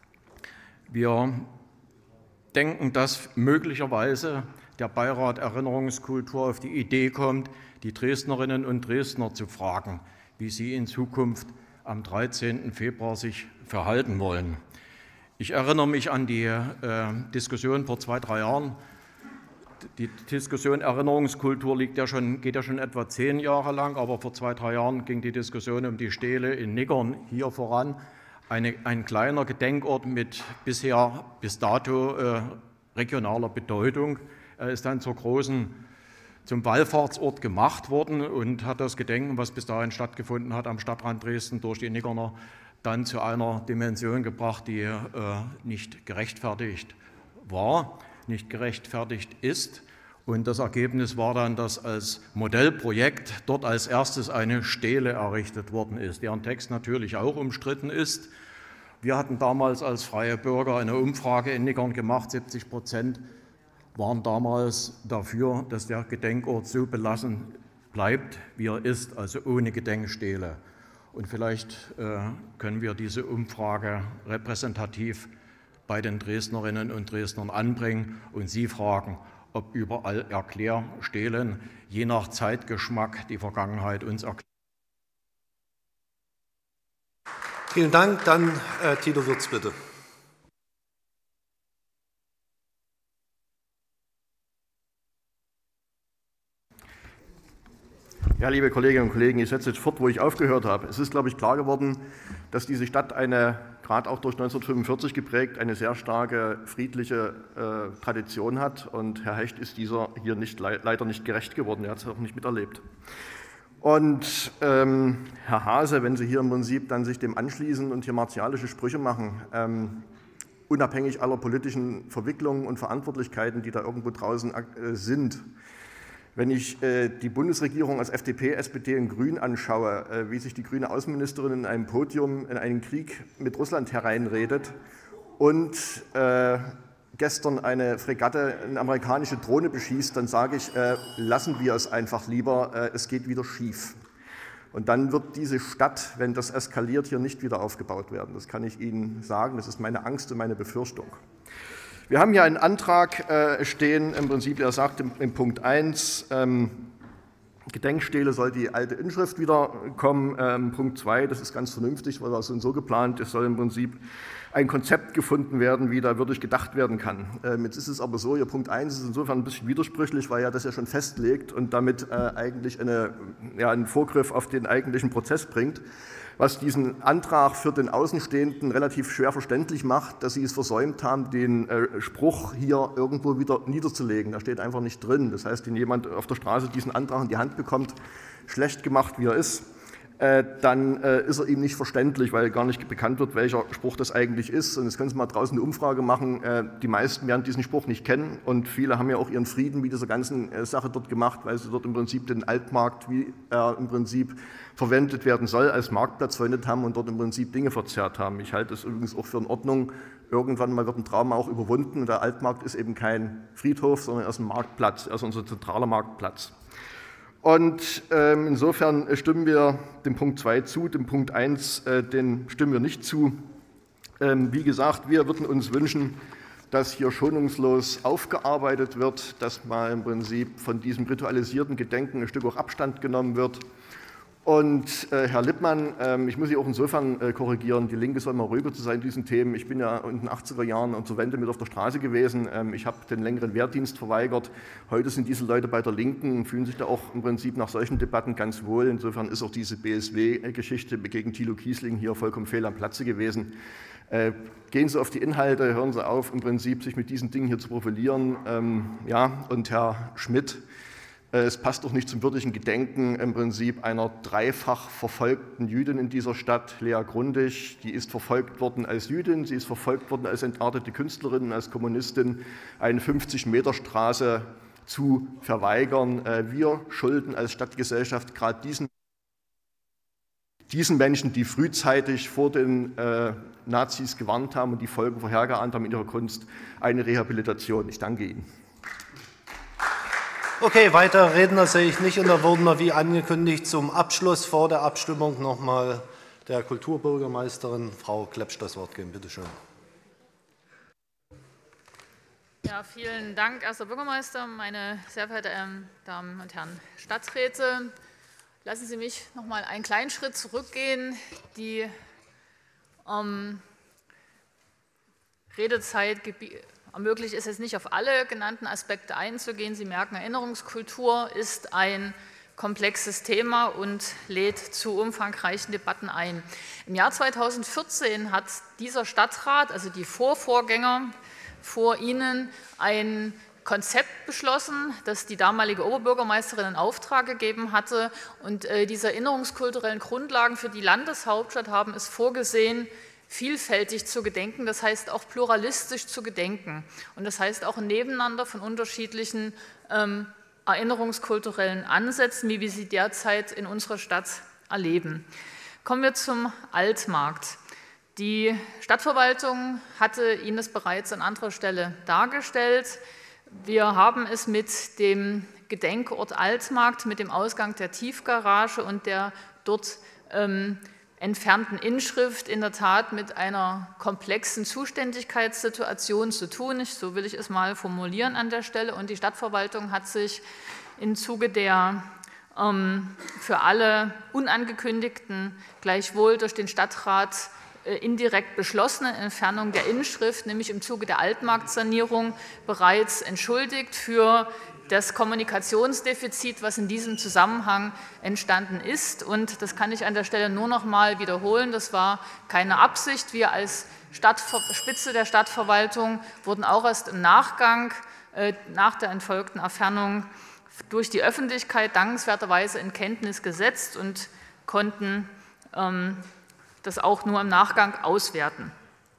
Wir denken, dass möglicherweise der Beirat Erinnerungskultur auf die Idee kommt, die Dresdnerinnen und Dresdner zu fragen, wie sie in Zukunft am dreizehnten Februar sich verhalten wollen. Ich erinnere mich an die äh, Diskussion vor zwei, drei Jahren. Die Diskussion Erinnerungskultur liegt ja schon, geht ja schon etwa zehn Jahre lang, aber vor zwei, drei Jahren ging die Diskussion um die Stele in Niggern hier voran. Eine, ein kleiner Gedenkort mit bisher bis dato äh, regionaler Bedeutung. Er ist dann zur großen, zum Wallfahrtsort gemacht worden und hat das Gedenken, was bis dahin stattgefunden hat, am Stadtrand Dresden durch die Niggerner, dann zu einer Dimension gebracht, die äh, nicht gerechtfertigt war, nicht gerechtfertigt ist. Und das Ergebnis war dann, dass als Modellprojekt dort als erstes eine Stele errichtet worden ist, deren Text natürlich auch umstritten ist. Wir hatten damals als Freie Bürger eine Umfrage in Niggern gemacht, siebzig Prozent waren damals dafür, dass der Gedenkort so belassen bleibt, wie er ist, also ohne Gedenkstele. Und vielleicht äh, können wir diese Umfrage repräsentativ bei den Dresdnerinnen und Dresdnern anbringen und sie fragen, ob überall Erklärstelen je nach Zeitgeschmack die Vergangenheit uns erklären. Vielen Dank. Dann äh, Tito Würz, bitte. Ja, liebe Kolleginnen und Kollegen, ich setze jetzt fort, wo ich aufgehört habe. Es ist, glaube ich, klar geworden, dass diese Stadt eine, gerade auch durch neunzehnhundertfünfundvierzig geprägt, eine sehr starke friedliche äh, Tradition hat. Und Herr Hecht ist dieser hier nicht, leider nicht gerecht geworden. Er hat es auch nicht miterlebt. Und ähm, Herr Haase, wenn Sie hier im Prinzip dann sich dem anschließen und hier martialische Sprüche machen, ähm, unabhängig aller politischen Verwicklungen und Verantwortlichkeiten, die da irgendwo draußen äh, sind, wenn ich äh, die Bundesregierung als F D P, S P D und Grün anschaue, äh, wie sich die grüne Außenministerin in einem Podium in einen Krieg mit Russland hereinredet und äh, gestern eine Fregatte, eine amerikanische Drohne beschießt, dann sage ich, äh, lassen wir es einfach lieber, äh, es geht wieder schief. Und dann wird diese Stadt, wenn das eskaliert, hier nicht wieder aufgebaut werden. Das kann ich Ihnen sagen, das ist meine Angst und meine Befürchtung. Wir haben hier einen Antrag äh, stehen, im Prinzip, der sagt im, im Punkt eins, ähm, Gedenkstele soll die alte Inschrift wiederkommen. Ähm, Punkt zwei, das ist ganz vernünftig, weil das so geplant ist, soll im Prinzip ein Konzept gefunden werden, wie da wirklich gedacht werden kann. Ähm, jetzt ist es aber so, Ihr Punkt eins ist insofern ein bisschen widersprüchlich, weil er das ja schon festlegt und damit äh, eigentlich eine, ja, einen Vorgriff auf den eigentlichen Prozess bringt, was diesen Antrag für den Außenstehenden relativ schwer verständlich macht, dass Sie es versäumt haben, den äh, Spruch hier irgendwo wieder niederzulegen. Da steht einfach nicht drin. Das heißt, wenn jemand auf der Straße diesen Antrag in die Hand bekommt, schlecht gemacht wie er ist, äh, dann äh, ist er ihm nicht verständlich, weil gar nicht bekannt wird, welcher Spruch das eigentlich ist. Und jetzt können Sie mal draußen eine Umfrage machen. Äh, die meisten werden diesen Spruch nicht kennen und viele haben ja auch ihren Frieden mit dieser ganzen äh, Sache dort gemacht, weil sie dort im Prinzip den Altmarkt, wie er im Prinzip verwendet werden soll, als Marktplatz verwendet haben und dort im Prinzip Dinge verzerrt haben. Ich halte es übrigens auch für in Ordnung. Irgendwann mal wird ein Trauma auch überwunden und der Altmarkt ist eben kein Friedhof, sondern er ist ein Marktplatz, er ist unser zentraler Marktplatz. Und ähm, insofern stimmen wir dem Punkt zwei zu, dem Punkt eins, äh, den stimmen wir nicht zu. Wie gesagt, wir würden uns wünschen, dass hier schonungslos aufgearbeitet wird, dass mal im Prinzip von diesem ritualisierten Gedenken ein Stück auch Abstand genommen wird. Und äh, Herr Lippmann, ähm, ich muss Sie auch insofern äh, korrigieren, die Linke soll mal ruhiger zu sein in diesen Themen. Ich bin ja in den achtziger Jahren und zur Wende mit auf der Straße gewesen. Ähm, ich habe den längeren Wehrdienst verweigert. Heute sind diese Leute bei der Linken und fühlen sich da auch im Prinzip nach solchen Debatten ganz wohl. Insofern ist auch diese B S W-Geschichte gegen Thilo Kiesling hier vollkommen fehl am Platze gewesen. Äh, gehen Sie auf die Inhalte, hören Sie auf, im Prinzip sich mit diesen Dingen hier zu profilieren. Ähm, ja, und Herr Schmidt, es passt doch nicht zum würdigen Gedenken im Prinzip einer dreifach verfolgten Jüdin in dieser Stadt, Lea Grundig. Die ist verfolgt worden als Jüdin, sie ist verfolgt worden als entartete Künstlerin, als Kommunistin, eine fünfzig-Meter-Straße zu verweigern. Wir schulden als Stadtgesellschaft gerade diesen, diesen Menschen, die frühzeitig vor den äh, Nazis gewarnt haben und die Folgen vorhergeahnt haben in ihrer Kunst, eine Rehabilitation. Ich danke Ihnen. Okay, weitere Redner sehe ich nicht und da wurden wir wie angekündigt zum Abschluss vor der Abstimmung noch mal der Kulturbürgermeisterin Frau Klepsch das Wort geben. Bitte schön. Ja, vielen Dank, erster Bürgermeister, meine sehr verehrten Damen und Herren Stadträte. Lassen Sie mich noch mal einen kleinen Schritt zurückgehen. Die ähm, Redezeit ermöglicht es jetzt nicht, auf alle genannten Aspekte einzugehen. Sie merken, Erinnerungskultur ist ein komplexes Thema und lädt zu umfangreichen Debatten ein. Im Jahr zweitausendvierzehn hat dieser Stadtrat, also die Vorvorgänger vor Ihnen, ein Konzept beschlossen, das die damalige Oberbürgermeisterin in Auftrag gegeben hatte. Und äh, diese erinnerungskulturellen Grundlagen für die Landeshauptstadt haben es vorgesehen, vielfältig zu gedenken, das heißt auch pluralistisch zu gedenken. Und das heißt auch ein Nebeneinander von unterschiedlichen ähm, erinnerungskulturellen Ansätzen, wie wir sie derzeit in unserer Stadt erleben. Kommen wir zum Altmarkt. Die Stadtverwaltung hatte Ihnen das bereits an anderer Stelle dargestellt. Wir haben es mit dem Gedenkort Altmarkt, mit dem Ausgang der Tiefgarage und der dort ähm, entfernten Inschrift in der Tat mit einer komplexen Zuständigkeitssituation zu tun. So will ich es mal formulieren an der Stelle. Und die Stadtverwaltung hat sich im Zuge der ähm, für alle unangekündigten, gleichwohl durch den Stadtrat äh, indirekt beschlossenen Entfernung der Inschrift, nämlich im Zuge der Altmarktsanierung, bereits entschuldigt für das Kommunikationsdefizit, was in diesem Zusammenhang entstanden ist. Und das kann ich an der Stelle nur noch mal wiederholen. Das war keine Absicht. Wir als Stadtspitze der Stadtverwaltung wurden auch erst im Nachgang, äh, nach der erfolgten Entfernung, durch die Öffentlichkeit dankenswerterweise in Kenntnis gesetzt und konnten ähm, das auch nur im Nachgang auswerten.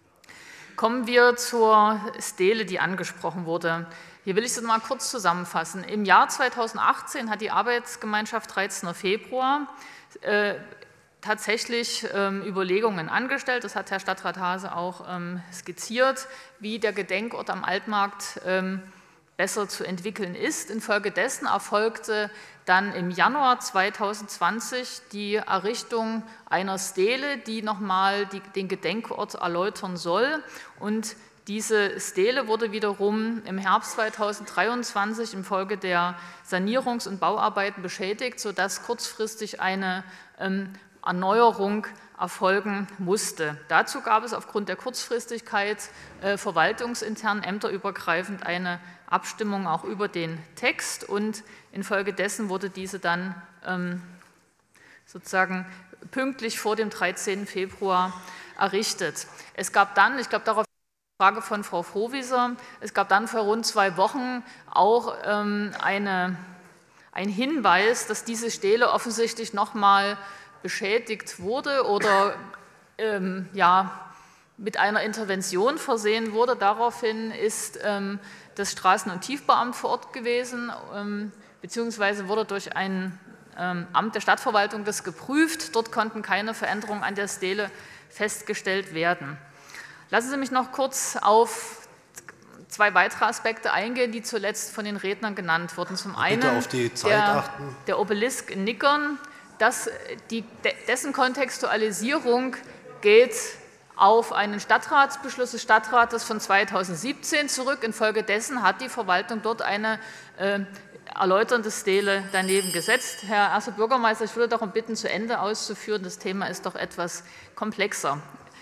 Kommen wir zur Stele, die angesprochen wurde. Hier will ich es mal kurz zusammenfassen. Im Jahr zweitausendachtzehn hat die Arbeitsgemeinschaft dreizehnten Februar äh, tatsächlich ähm, Überlegungen angestellt, das hat Herr Stadtrat Hase auch ähm, skizziert, wie der Gedenkort am Altmarkt ähm, besser zu entwickeln ist. Infolgedessen erfolgte dann im Januar zweitausendzwanzig die Errichtung einer Stele, die nochmal die, den Gedenkort erläutern soll. Und diese Stele wurde wiederum im Herbst zweitausenddreiundzwanzig infolge der Sanierungs- und Bauarbeiten beschädigt, sodass kurzfristig eine ähm, Erneuerung erfolgen musste. Dazu gab es aufgrund der Kurzfristigkeit äh, verwaltungsintern, ämterübergreifend eine Abstimmung auch über den Text und infolgedessen wurde diese dann ähm, sozusagen pünktlich vor dem dreizehnten Februar errichtet. Es gab dann, ich glaube, darauf Frage von Frau Frohwieser, es gab dann vor rund zwei Wochen auch ähm, eine, ein Hinweis, dass diese Stele offensichtlich nochmal beschädigt wurde oder ähm, ja, mit einer Intervention versehen wurde. Daraufhin ist ähm, das Straßen- und Tiefbauamt vor Ort gewesen, ähm, beziehungsweise wurde durch ein ähm, Amt der Stadtverwaltung das geprüft. Dort konnten keine Veränderungen an der Stele festgestellt werden. Lassen Sie mich noch kurz auf zwei weitere Aspekte eingehen, die zuletzt von den Rednern genannt wurden. Zum einen auf die Zeit der, achten. der Obelisk in Nickern, das, die, dessen Kontextualisierung geht auf einen Stadtratsbeschluss des Stadtrates von zweitausendsiebzehn zurück. Infolgedessen hat die Verwaltung dort eine äh, erläuternde Stele daneben gesetzt. Herr erster Bürgermeister, ich würde darum bitten, zu Ende auszuführen. Das Thema ist doch etwas komplexer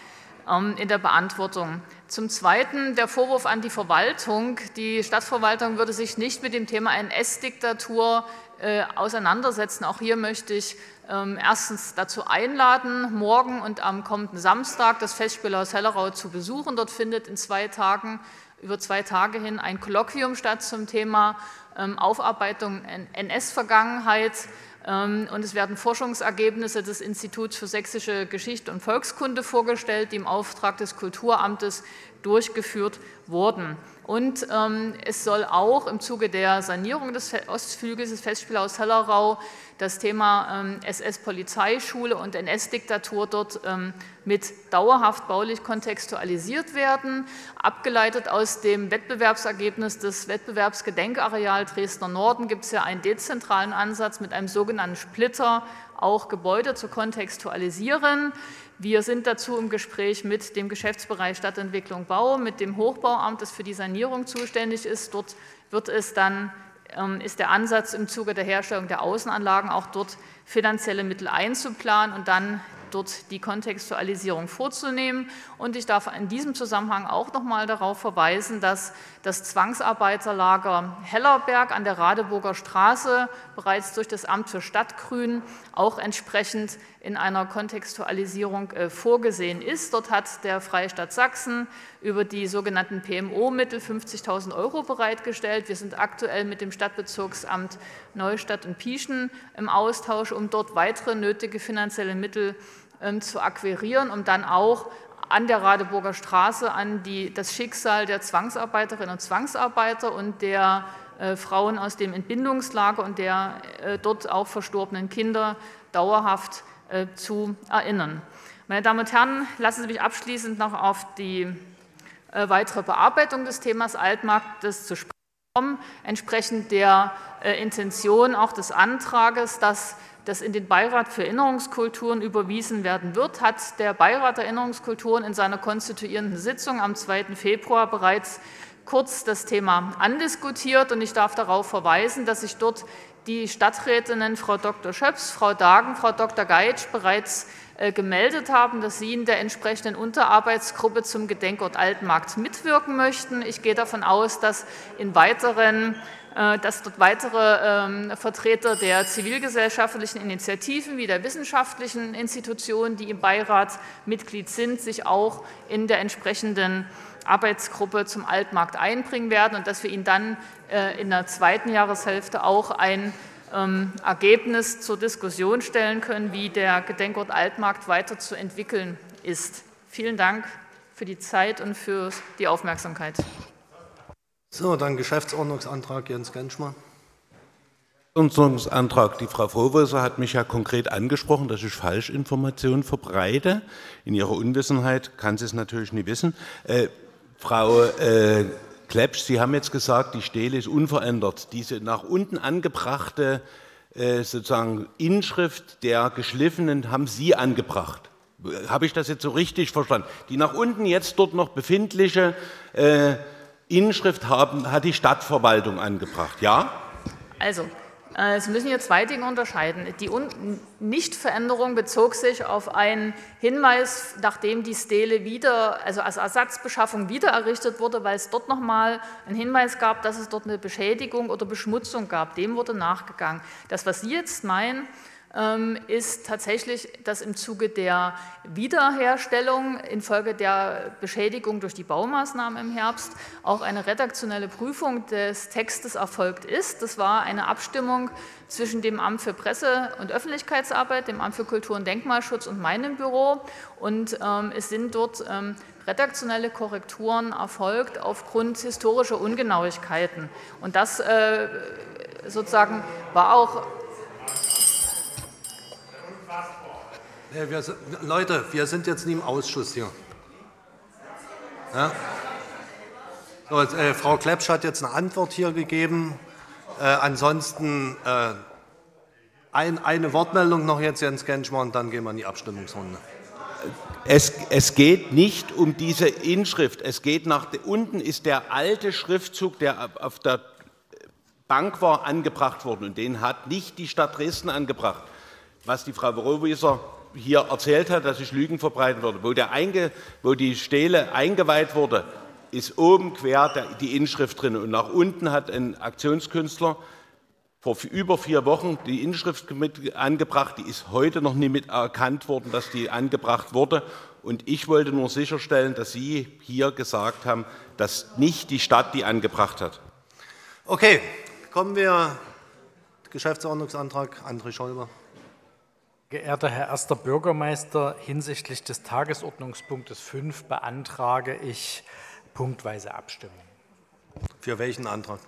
ähm, in der Beantwortung. Zum Zweiten der Vorwurf an die Verwaltung. Die Stadtverwaltung würde sich nicht mit dem Thema N S-Diktatur äh, auseinandersetzen. Auch hier möchte ich ähm, erstens dazu einladen, morgen und am kommenden Samstag das Festspielhaus Hellerau zu besuchen. Dort findet in zwei Tagen, über zwei Tage hin ein Kolloquium statt zum Thema ähm, Aufarbeitung N S-Vergangenheit. Und es werden Forschungsergebnisse des Instituts für sächsische Geschichte und Volkskunde vorgestellt, die im Auftrag des Kulturamtes durchgeführt wurden. Und ähm, es soll auch im Zuge der Sanierung des Ostflügels des Festspielhaus Hellerau das Thema ähm, S S-Polizeischule und N S-Diktatur dort ähm, mit dauerhaft baulich kontextualisiert werden. Abgeleitet aus dem Wettbewerbsergebnis des Wettbewerbsgedenkareal Dresdner Norden gibt es ja einen dezentralen Ansatz mit einem sogenannten Splitter, auch Gebäude zu kontextualisieren. Wir sind dazu im Gespräch mit dem Geschäftsbereich Stadtentwicklung Bau, mit dem Hochbauamt, das für die Sanierung zuständig ist. Dort wird es dann, ähm, ist der Ansatz im Zuge der Herstellung der Außenanlagen auch dort finanzielle Mittel einzuplanen und dann dort die Kontextualisierung vorzunehmen. Und ich darf in diesem Zusammenhang auch noch mal darauf verweisen, dass das Zwangsarbeiterlager Hellerberg an der Radeburger Straße bereits durch das Amt für Stadtgrün auch entsprechend in einer Kontextualisierung äh, vorgesehen ist. Dort hat der Freistaat Sachsen über die sogenannten P M O-Mittel fünfzigtausend Euro bereitgestellt. Wir sind aktuell mit dem Stadtbezirksamt Neustadt und Pieschen im Austausch, um dort weitere nötige finanzielle Mittel ähm, zu akquirieren, um dann auch an der Radeburger Straße an die, das Schicksal der Zwangsarbeiterinnen und Zwangsarbeiter und der äh, Frauen aus dem Entbindungslager und der äh, dort auch verstorbenen Kinder dauerhaft äh, zu erinnern. Meine Damen und Herren, lassen Sie mich abschließend noch auf die äh, weitere Bearbeitung des Themas Altmarktes zu sprechen kommen, entsprechend der äh, Intention auch des Antrages, dass das in den Beirat für Erinnerungskulturen überwiesen werden wird, hat der Beirat der Erinnerungskulturen in seiner konstituierenden Sitzung am zweiten Februar bereits kurz das Thema andiskutiert. Und ich darf darauf verweisen, dass sich dort die Stadträtinnen Frau Doktor Schöps, Frau Dagen, Frau Doktor Geitsch bereits äh, gemeldet haben, dass sie in der entsprechenden Unterarbeitsgruppe zum Gedenkort Altmarkt mitwirken möchten. Ich gehe davon aus, dass in weiteren dass dort weitere ähm, Vertreter der zivilgesellschaftlichen Initiativen wie der wissenschaftlichen Institutionen, die im Beirat Mitglied sind, sich auch in der entsprechenden Arbeitsgruppe zum Altmarkt einbringen werden und dass wir Ihnen dann äh, in der zweiten Jahreshälfte auch ein ähm, Ergebnis zur Diskussion stellen können, wie der Gedenkort Altmarkt weiterzuentwickeln ist. Vielen Dank für die Zeit und für die Aufmerksamkeit. So, dann Geschäftsordnungsantrag Jens Genschmann. Geschäftsordnungsantrag. Die Frau Vohweiser hat mich ja konkret angesprochen, dass ich Falschinformationen verbreite. In ihrer Unwissenheit kann sie es natürlich nie wissen. Äh, Frau äh, Klepsch, Sie haben jetzt gesagt, die Stele ist unverändert. Diese nach unten angebrachte äh, sozusagen Inschrift der Geschliffenen haben Sie angebracht. Habe ich das jetzt so richtig verstanden? Die nach unten jetzt dort noch befindliche äh, Inschrift haben, hat die Stadtverwaltung angebracht, ja? Also, äh, Sie müssen hier zwei Dinge unterscheiden. Die Nichtveränderung bezog sich auf einen Hinweis, nachdem die Stele wieder, also als Ersatzbeschaffung wieder errichtet wurde, weil es dort nochmal einen Hinweis gab, dass es dort eine Beschädigung oder Beschmutzung gab. Dem wurde nachgegangen. Das, was Sie jetzt meinen, ist tatsächlich, dass im Zuge der Wiederherstellung infolge der Beschädigung durch die Baumaßnahmen im Herbst auch eine redaktionelle Prüfung des Textes erfolgt ist. Das war eine Abstimmung zwischen dem Amt für Presse- und Öffentlichkeitsarbeit, dem Amt für Kultur- und Denkmalschutz und meinem Büro. Und ähm, es sind dort ähm, redaktionelle Korrekturen erfolgt aufgrund historischer Ungenauigkeiten. Und das äh, sozusagen war auch... Ja, wir, Leute, wir sind jetzt nie im Ausschuss hier. Ja? So, jetzt, äh, Frau Klepsch hat jetzt eine Antwort hier gegeben. Äh, ansonsten äh, ein, eine Wortmeldung noch jetzt, Jens Genschmann, und dann gehen wir in die Abstimmungsrunde. Es, es geht nicht um diese Inschrift. Es geht nach unten ist der alte Schriftzug, der auf der Bank war, angebracht worden. Und den hat nicht die Stadt Dresden angebracht. Was die Frau Rohwieser hier erzählt hat, dass ich Lügen verbreiten würde. Wo, der Einge, wo die Stele eingeweiht wurde, ist oben quer der, die Inschrift drin. Und nach unten hat ein Aktionskünstler vor über vier Wochen die Inschrift mit angebracht, die ist heute noch nie mit erkannt worden, dass die angebracht wurde. Und ich wollte nur sicherstellen, dass Sie hier gesagt haben, dass nicht die Stadt die angebracht hat. Okay, kommen wir Geschäftsordnungsantrag André Scholber. Geehrter Herr erster Bürgermeister, hinsichtlich des Tagesordnungspunktes fünf beantrage ich punktweise Abstimmung. Für welchen Antrag?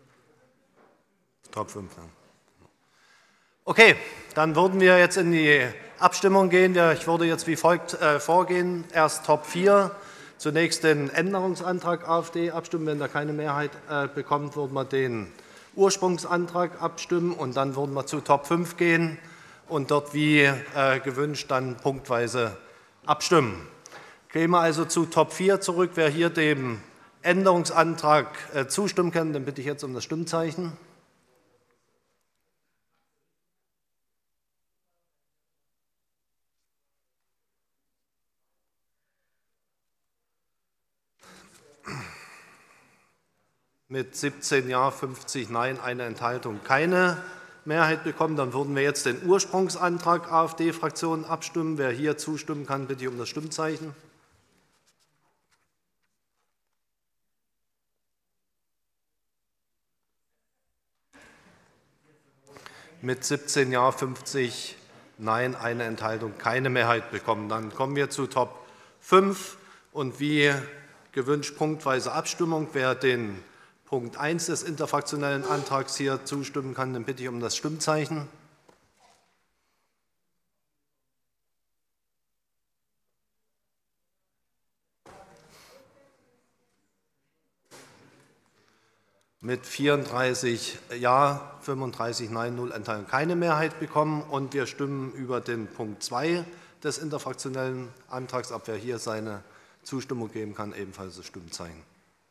Top fünf. Okay, dann würden wir jetzt in die Abstimmung gehen. Ich würde jetzt wie folgt äh, vorgehen. Erst Top vier, zunächst den Änderungsantrag AfD abstimmen. Wenn da keine Mehrheit äh, bekommt, würden wir den Ursprungsantrag abstimmen und dann würden wir zu Top fünf gehen und dort wie äh, gewünscht dann punktweise abstimmen. Gehen wir also zu Top vier zurück. Wer hier dem Änderungsantrag äh, zustimmen kann, dann bitte ich jetzt um das Stimmzeichen. Mit siebzehn Ja, fünfzig Nein, eine Enthaltung, keine Mehrheit bekommen. Dann würden wir jetzt den Ursprungsantrag AfD-Fraktion abstimmen. Wer hier zustimmen kann, bitte ich um das Stimmzeichen. Mit siebzehn Ja, fünfzig Nein, eine Enthaltung, keine Mehrheit bekommen. Dann kommen wir zu Top fünf und wie gewünscht punktweise Abstimmung. Wer den Punkt eins des interfraktionellen Antrags hier zustimmen kann, dann bitte ich um das Stimmzeichen. Mit vierunddreißig Ja, fünfunddreißig Nein, null Enthaltungen keine Mehrheit bekommen. Und wir stimmen über den Punkt zwei des interfraktionellen Antrags ab. Wer hier seine Zustimmung geben kann, ebenfalls das Stimmzeichen.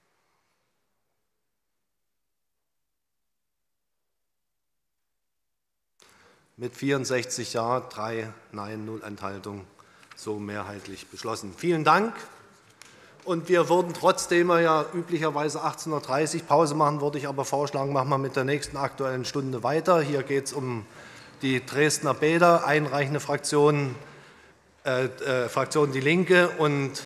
Mit vierundsechzig Ja, drei Nein, null Enthaltungen, so mehrheitlich beschlossen. Vielen Dank. Und wir würden, trotzdem wir ja üblicherweise achtzehn Uhr dreißig Pause machen, würde ich aber vorschlagen, machen wir mit der nächsten Aktuellen Stunde weiter. Hier geht es um die Dresdner Bäder, einreichende Fraktion, äh, äh, Fraktion Die Linke und